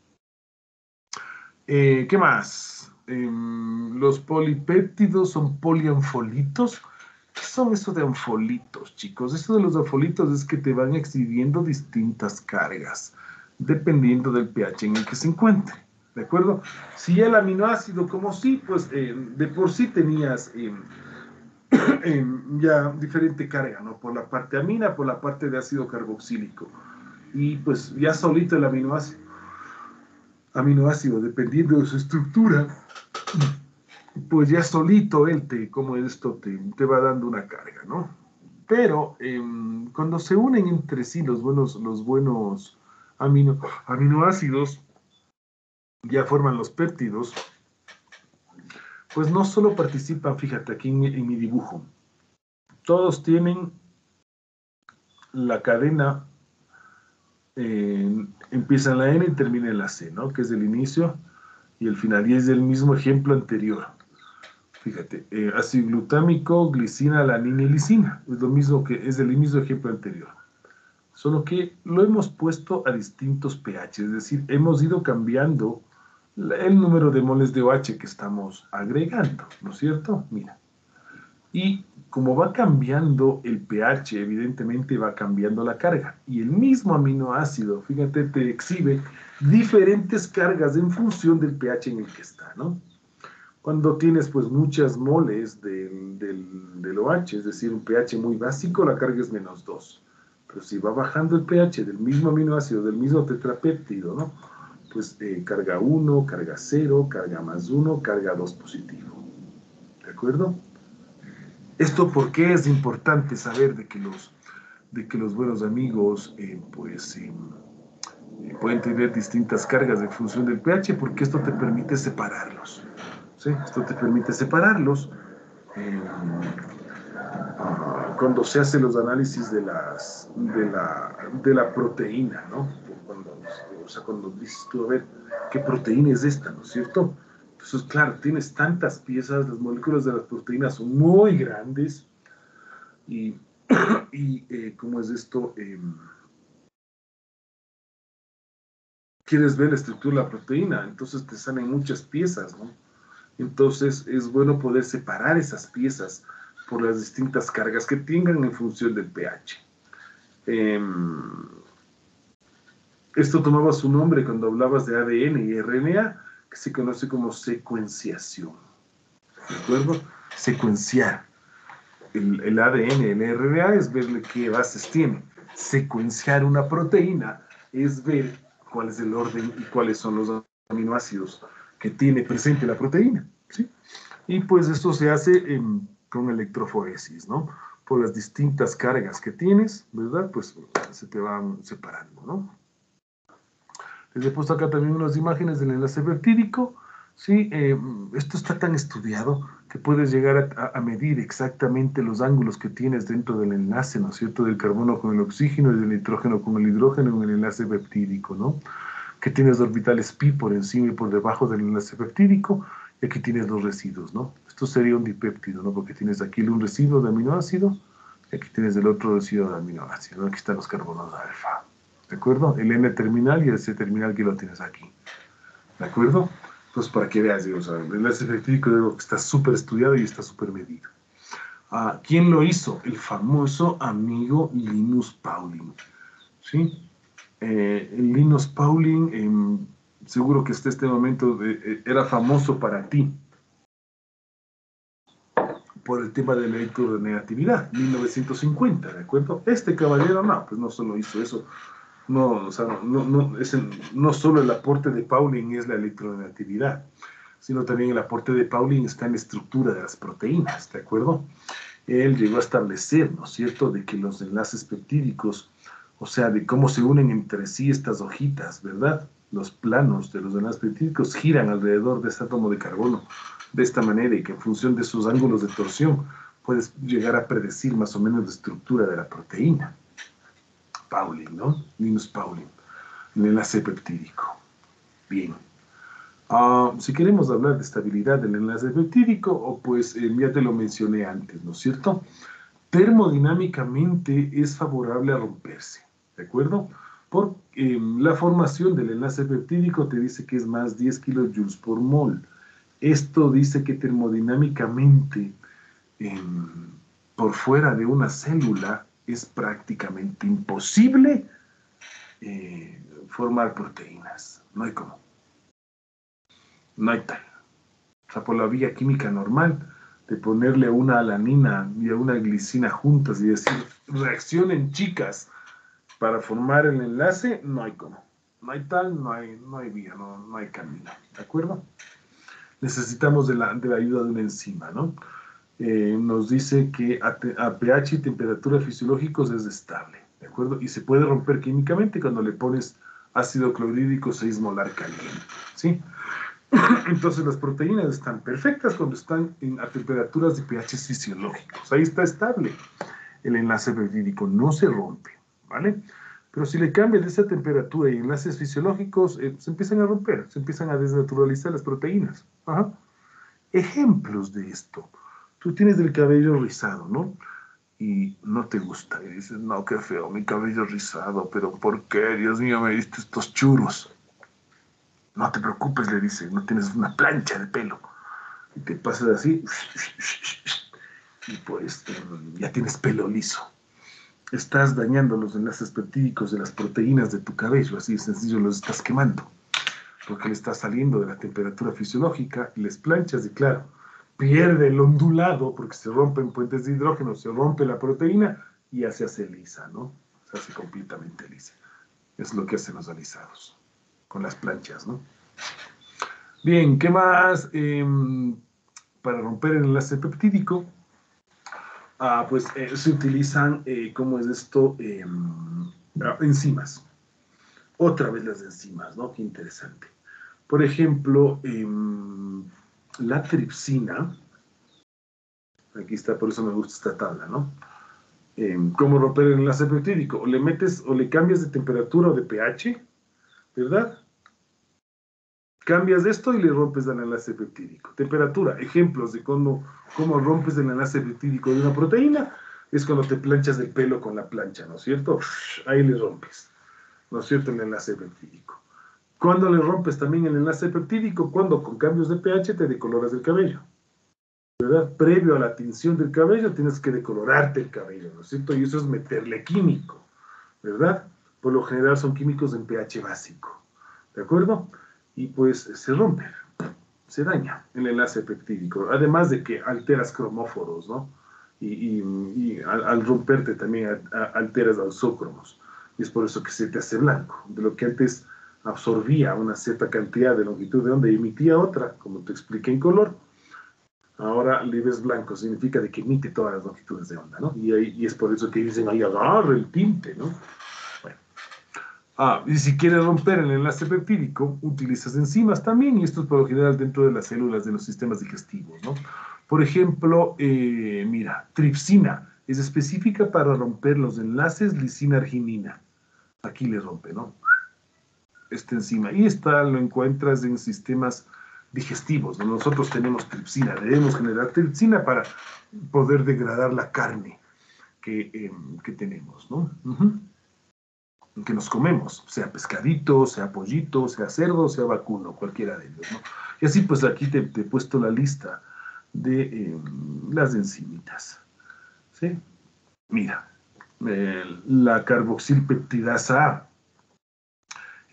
Eh, ¿Qué más? Eh, los polipéptidos son polianfolitos. ¿Qué son eso de anfolitos, chicos? Eso de los anfolitos es que te van exhibiendo distintas cargas, dependiendo del pH en el que se encuentre. ¿De acuerdo? Si el aminoácido, como sí, pues eh, de por sí tenías eh, eh, ya diferente carga, ¿no? Por la parte amina, por la parte de ácido carboxílico. Y pues ya solito el aminoácido, aminoácido, dependiendo de su estructura, pues ya solito él te, como esto te, te va dando una carga, ¿no? Pero eh, cuando se unen entre sí los buenos, los buenos amino, aminoácidos, ya forman los péptidos, pues no solo participan, fíjate aquí en mi, en mi dibujo, todos tienen la cadena, eh, empieza en la N y termina en la C, ¿no? Que es el inicio y el final, y es del mismo ejemplo anterior. Fíjate, eh, ácido glutámico, glicina, alanina y lisina. Es lo mismo que es el mismo ejemplo anterior. Solo que lo hemos puesto a distintos pH, es decir, hemos ido cambiando el número de moles de OH que estamos agregando, ¿no es cierto? Mira. Y como va cambiando el pH, evidentemente va cambiando la carga. Y el mismo aminoácido, fíjate, te exhibe diferentes cargas en función del pH en el que está, ¿no? Cuando tienes pues muchas moles del, del, del OH, es decir, un pH muy básico, la carga es menos dos. Pero si va bajando el pH del mismo aminoácido, del mismo tetrapéptido, ¿no? Pues eh, carga uno, carga cero, carga más uno, carga dos positivo. ¿De acuerdo? ¿Esto por qué es importante saber de que los, de que los buenos amigos eh, pues, eh, pueden tener distintas cargas en función del pH? Porque esto te permite separarlos. ¿Sí? Esto te permite separarlos eh, uh, cuando se hacen los análisis de, las, de, la, de la proteína, ¿no? Cuando, o sea, cuando dices tú, a ver, ¿qué proteína es esta, no es cierto? Entonces, claro, tienes tantas piezas, las moléculas de las proteínas son muy grandes y, y eh, ¿cómo es esto? Eh, quieres ver la estructura de la proteína, entonces te salen muchas piezas, ¿no? Entonces es bueno poder separar esas piezas por las distintas cargas que tengan en función del pH. Eh, esto tomaba su nombre cuando hablabas de A D N y R N A, que se conoce como secuenciación. ¿De acuerdo? Secuenciar. El, el A D N, el R N A es ver qué bases tiene. Secuenciar una proteína es ver cuál es el orden y cuáles son los aminoácidos que tiene presente la proteína, ¿sí? Y pues esto se hace en, con electroforesis, ¿no? Por las distintas cargas que tienes, ¿verdad? Pues se te van separando, ¿no? Les he puesto acá también unas imágenes del enlace peptídico, ¿sí? Eh, esto está tan estudiado que puedes llegar a, a medir exactamente los ángulos que tienes dentro del enlace, ¿no es cierto? Del carbono con el oxígeno y del nitrógeno con el hidrógeno en el enlace peptídico, ¿no? Que tienes orbitales pi por encima y por debajo del enlace peptídico, y aquí tienes los residuos, ¿no? Esto sería un dipéptido, ¿no? Porque tienes aquí un residuo de aminoácido, y aquí tienes el otro residuo de aminoácido, ¿no? Aquí están los carbonos alfa, ¿de acuerdo? El N terminal y el C terminal que lo tienes aquí, ¿de acuerdo? Entonces, para que veas, digo, o sea, el enlace peptídico es algo que está súper estudiado y está súper medido. Ah, ¿quién lo hizo? El famoso amigo Linus Pauling, ¿sí? Eh, Linus Pauling eh, seguro que hasta este momento de, eh, era famoso para ti por el tema de la electronegatividad, mil novecientos cincuenta, ¿de acuerdo? Este caballero no, pues no solo hizo eso, no, o sea, no, no, no, es el, no solo el aporte de Pauling es la electronegatividad, sino también el aporte de Pauling está en la estructura de las proteínas, ¿de acuerdo? Él llegó a establecer, ¿no es cierto?, de que los enlaces peptídicos, o sea, de cómo se unen entre sí estas hojitas, ¿verdad? Los planos de los enlaces peptídicos giran alrededor de este átomo de carbono de esta manera y que en función de sus ángulos de torsión puedes llegar a predecir más o menos la estructura de la proteína. Pauling, ¿no? Linus Pauling, el enlace peptídico. Bien. Uh, si queremos hablar de estabilidad del enlace peptídico, o pues eh, ya te lo mencioné antes, ¿no es cierto? Termodinámicamente es favorable a romperse, ¿de acuerdo? Por eh, la formación del enlace peptídico te dice que es más diez kilojoules por mol. Esto dice que termodinámicamente eh, por fuera de una célula es prácticamente imposible eh, formar proteínas. No hay cómo. No hay tal. O sea, por la vía química normal, de ponerle una alanina y a una glicina juntas y decir, reaccionen chicas para formar el enlace, no hay cómo. No hay tal, no hay, no hay vía, no, no hay camino. ¿De acuerdo? Necesitamos de la, de la ayuda de una enzima, ¿no? Eh, nos dice que a, te, a pH y temperatura fisiológicos es estable, ¿de acuerdo? Y se puede romper químicamente cuando le pones ácido clorhídrico seis molar caliente, ¿sí? Entonces las proteínas están perfectas cuando están en, a temperaturas de pH fisiológicos. Ahí está estable. El enlace peptídico no se rompe, ¿vale? Pero si le cambias de esa temperatura y enlaces fisiológicos, eh, se empiezan a romper, se empiezan a desnaturalizar las proteínas. Ajá. Ejemplos de esto. Tú tienes el cabello rizado, ¿no? Y no te gusta. Y dices, no, qué feo, mi cabello rizado, pero ¿por qué? Dios mío, me diste estos churros. No te preocupes, le dice, no tienes una plancha de pelo. Y te pasas así, y pues ya tienes pelo liso. Estás dañando los enlaces peptídicos de las proteínas de tu cabello, así de sencillo, los estás quemando, porque le está saliendo de la temperatura fisiológica, y les planchas y claro, pierde el ondulado, porque se rompen puentes de hidrógeno, se rompe la proteína y ya se hace lisa, ¿no? Se hace completamente lisa. Es lo que hacen los alisados, con las planchas, ¿no? Bien, ¿qué más? Eh, para romper el enlace peptídico, ah, pues eh, se utilizan, eh, ¿cómo es esto? Eh, enzimas. Otra vez las enzimas, ¿no? Qué interesante. Por ejemplo, eh, la tripsina, aquí está, por eso me gusta esta tabla, ¿no? Eh, ¿Cómo romper el enlace peptídico? O le metes, o le cambias de temperatura o de pH, ¿verdad? Cambias esto y le rompes el enlace peptídico. Temperatura, ejemplos de cómo, cómo rompes el enlace peptídico de una proteína, es cuando te planchas el pelo con la plancha, ¿no es cierto? Ahí le rompes, ¿no es cierto? El enlace peptídico. ¿Cuándo le rompes también el enlace peptídico? Cuando con cambios de pH te decoloras el cabello, ¿verdad? Previo a la tinción del cabello tienes que decolorarte el cabello, ¿no es cierto? Y eso es meterle químico, ¿verdad? Por lo general son químicos en pH básico, ¿de acuerdo? Y pues se rompe, se daña el enlace peptídico, además de que alteras cromóforos, ¿no? Y, y, y al, al romperte también a, a, alteras ausócromos, y es por eso que se te hace blanco, de lo que antes absorbía una cierta cantidad de longitud de onda y emitía otra, como te expliqué en color, ahora le ves blanco, significa de que emite todas las longitudes de onda, ¿no? Y, ahí, y es por eso que dicen ahí, agarra el tinte, ¿no? Bueno. Ah, y si quieres romper el enlace peptídico, utilizas enzimas también, y esto es por lo general dentro de las células de los sistemas digestivos, ¿no? Por ejemplo, eh, mira, tripsina es específica para romper los enlaces lisina-arginina. Aquí le rompe, ¿no? Esta enzima. Y esta lo encuentras en sistemas digestivos, ¿no? Nosotros tenemos tripsina, debemos generar tripsina para poder degradar la carne que, eh, que tenemos, ¿no? Uh-huh. Que nos comemos, sea pescadito, sea pollito, sea cerdo, sea vacuno, cualquiera de ellos, ¿no? Y así pues aquí te, te he puesto la lista de eh, las enzimitas, ¿sí? Mira, eh, la carboxilpeptidasa A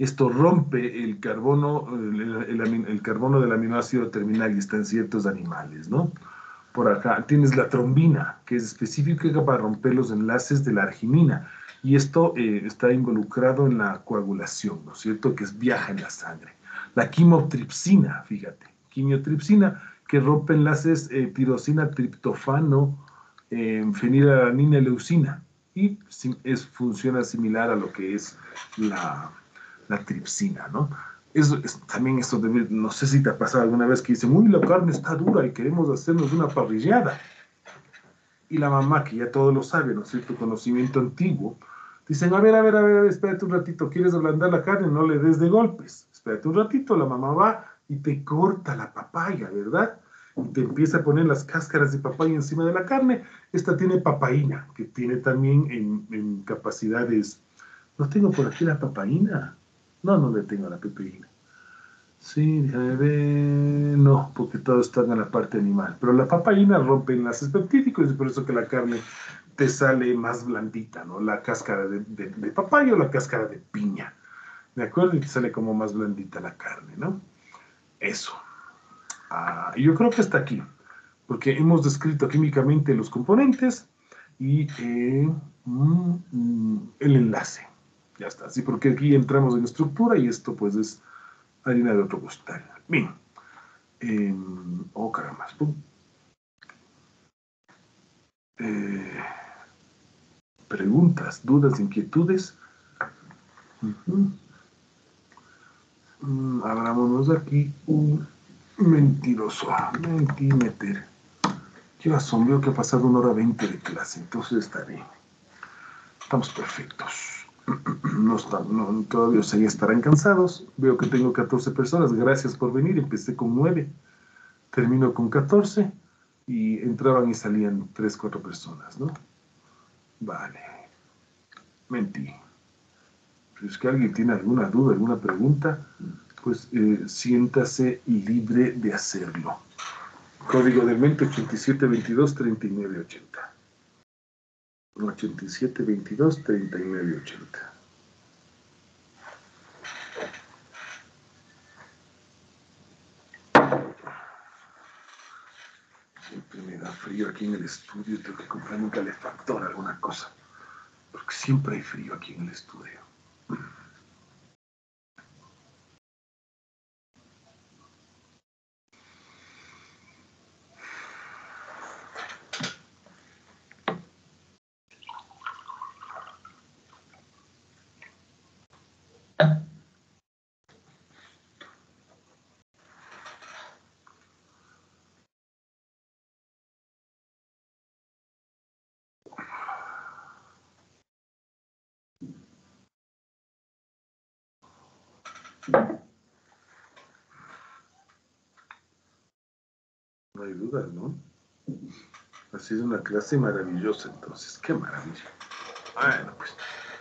Esto rompe el carbono, el, el, el, el carbono del aminoácido terminal y está en ciertos animales, ¿no? Por acá tienes la trombina, que es específica para romper los enlaces de la arginina. Y esto eh, está involucrado en la coagulación, ¿no es cierto? Que es, viaja en la sangre. La quimotripsina, fíjate, quimiotripsina, que rompe enlaces eh, tirosina, triptofano, eh, fenilalanina y leucina. Y es, funciona similar a lo que es la, la tripsina, ¿no? Eso, es, también esto debe, no sé si te ha pasado alguna vez que dicen, uy, la carne está dura y queremos hacernos una parrillada. Y la mamá, que ya todo lo sabe, ¿no es cierto? Conocimiento antiguo, dicen, a ver, a ver, a ver, espérate un ratito, ¿quieres ablandar la carne? No le des de golpes. Espérate un ratito, la mamá va y te corta la papaya, ¿verdad? Y te empieza a poner las cáscaras de papaya encima de la carne. Esta tiene papaína, que tiene también en, en capacidades... ¿No tengo por aquí la papaína? No, no le tengo la papaína. Sí, déjame ver... No, porque todo está en la parte animal. Pero la papaína rompe enlaces peptídicos y es por eso que la carne te sale más blandita, ¿no? La cáscara de, de, de papaya o la cáscara de piña. ¿De acuerdo? Y te sale como más blandita la carne, ¿no? Eso. Ah, yo creo que está aquí, porque hemos descrito químicamente los componentes y eh, mm, mm, el enlace. Ya está, sí, porque aquí entramos en estructura y esto pues es harina de otro costal. Bien. Eh, oh, caramba. Eh, preguntas, dudas, inquietudes. Uh-huh. Mm, abrámonos aquí un mentiroso. Mentimeter. Qué asombro que ha pasado una hora veinte de clase, entonces está bien. Estamos perfectos. No están, no, todavía o sea, ya estarán cansados. Veo que tengo catorce personas. Gracias por venir. Empecé con nueve. Termino con catorce. Y entraban y salían tres, cuatro personas, ¿no? Vale. Mentí. Si es que alguien tiene alguna duda, alguna pregunta, pues eh, siéntase libre de hacerlo. Código de mente ochenta y siete veintidós treinta y nueve ochenta. ochenta y siete veintidós treinta y nueve ochenta. Siempre me da frío aquí en el estudio, tengo que comprar un calefactor, alguna cosa, porque siempre hay frío aquí en el estudio. No hay dudas, ¿no? Ha sido una clase maravillosa, entonces. ¡Qué maravilla! Bueno, pues.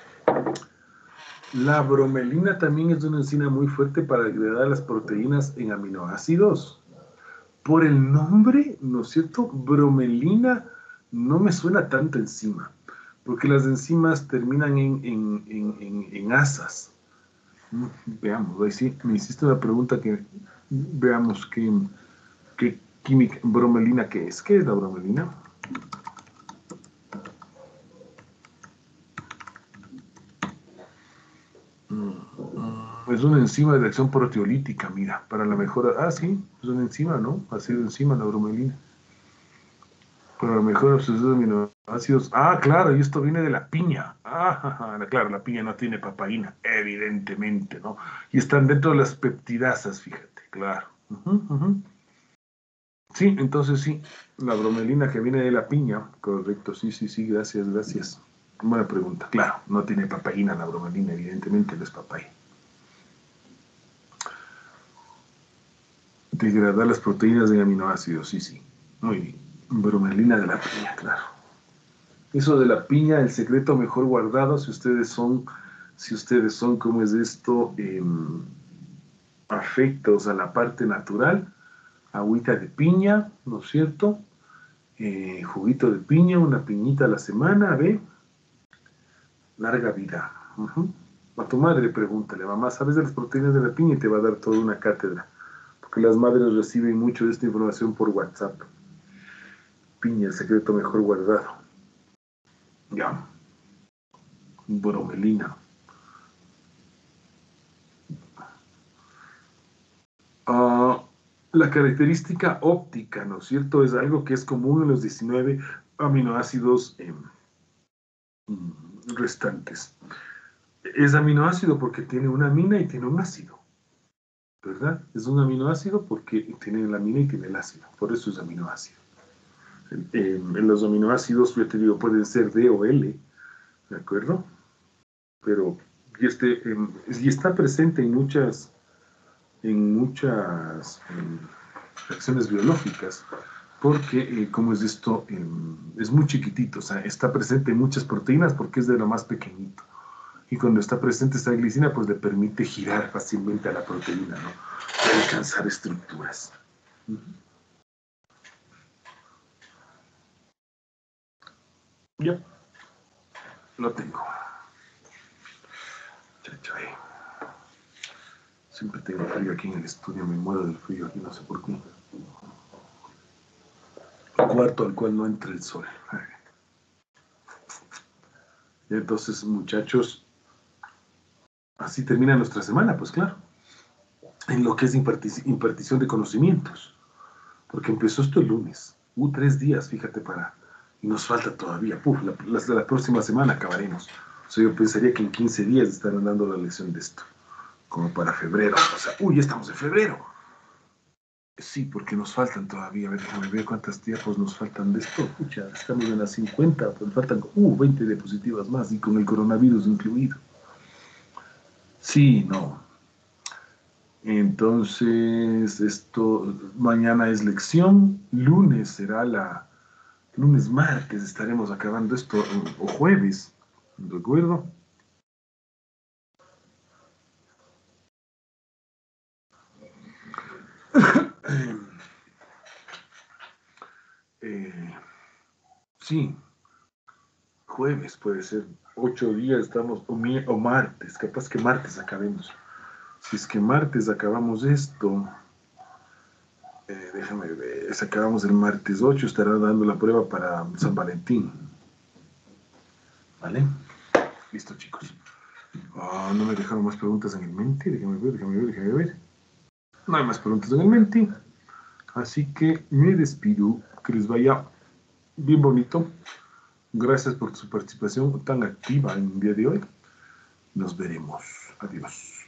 La bromelina también es una enzima muy fuerte para degradar las proteínas en aminoácidos. Por el nombre, ¿no es cierto? Bromelina no me suena tanta enzima, porque las enzimas terminan en, en, en, en, en asas. Veamos, ahí sí, me hiciste una pregunta que veamos qué, qué química, bromelina, ¿qué es? ¿Qué es la bromelina? Es una enzima de reacción proteolítica, mira, para la mejora. Ah, sí, es una enzima, ¿no? Ha sido enzima la bromelina. Para la mejora de sus aminoácidos. Ah, claro, y esto viene de la piña. Ah, claro, la piña no tiene papaína, evidentemente, ¿no? Y están dentro de las peptidasas, fíjate, claro. Uh-huh, uh-huh. Sí, entonces sí, la bromelina que viene de la piña, correcto, sí, sí, sí, gracias, gracias. Buena pregunta, claro, no tiene papaína la bromelina, evidentemente no es papaya. Degradar las proteínas de aminoácidos, sí, sí. Muy bien. Bromelina de la piña, claro. Eso de la piña, el secreto mejor guardado, si ustedes son, si ustedes son, ¿cómo es esto? Eh, afectos a la parte natural, agüita de piña, ¿no es cierto? Eh, juguito de piña, una piñita a la semana, ¿ve? Larga vida. Uh-huh. A tu madre pregúntale, mamá, ¿sabes de las proteínas de la piña? Y te va a dar toda una cátedra. Porque las madres reciben mucho de esta información por WhatsApp. Piña, el secreto mejor guardado. Ya. Bromelina. Uh, la característica óptica, ¿no es cierto? Es algo que es común en los diecinueve aminoácidos eh, restantes. Es aminoácido porque tiene una amina y tiene un ácido, ¿verdad? Es un aminoácido porque tiene la amina y tiene el ácido, por eso es aminoácido. Eh, en los aminoácidos, yo te digo, pueden ser D o L, ¿de acuerdo? Pero y, este, eh, y está presente en muchas, en muchas eh, reacciones biológicas, porque, eh, como es esto, eh, es muy chiquitito, o sea, está presente en muchas proteínas porque es de lo más pequeñito. Y cuando está presente esta glicina, pues le permite girar fácilmente a la proteína, ¿no? Para alcanzar estructuras. Uh-huh. Ya, lo tengo. Chacho, eh. Siempre tengo frío aquí en el estudio, me muero del frío aquí, no sé por qué. Cuarto al cual no entra el sol. Y entonces, muchachos, así termina nuestra semana, pues claro. En lo que es imparti- impartición de conocimientos. Porque empezó esto el lunes. Hubo tres días, fíjate, para... Y nos falta todavía. Puf, la, la, la próxima semana acabaremos. O sea, yo pensaría que en quince días estarán dando la lección de esto. Como para febrero. O sea, uy, ya estamos en febrero. Sí, porque nos faltan todavía. A ver, déjame ver cuántas tiempos nos faltan de esto. Pucha, estamos en las cincuenta. Pues faltan, uh, veinte diapositivas más. Y con el coronavirus incluido. Sí, no. Entonces, esto, mañana es lección. Lunes será la... Lunes, martes estaremos acabando esto, o, o jueves, ¿de acuerdo? eh, sí, jueves puede ser, ocho días estamos, o, mi, o martes, capaz que martes acabemos. Si es que martes acabamos esto, eh, déjame ver, si acabamos el martes ocho, estará dando la prueba para San Valentín. ¿Vale? Listo, chicos. Oh, no me dejaron más preguntas en el mente. Déjame ver, déjame ver, déjame ver. No hay más preguntas en el mente. Así que me despido. Que les vaya bien bonito. Gracias por su participación tan activa en el día de hoy. Nos veremos. Adiós.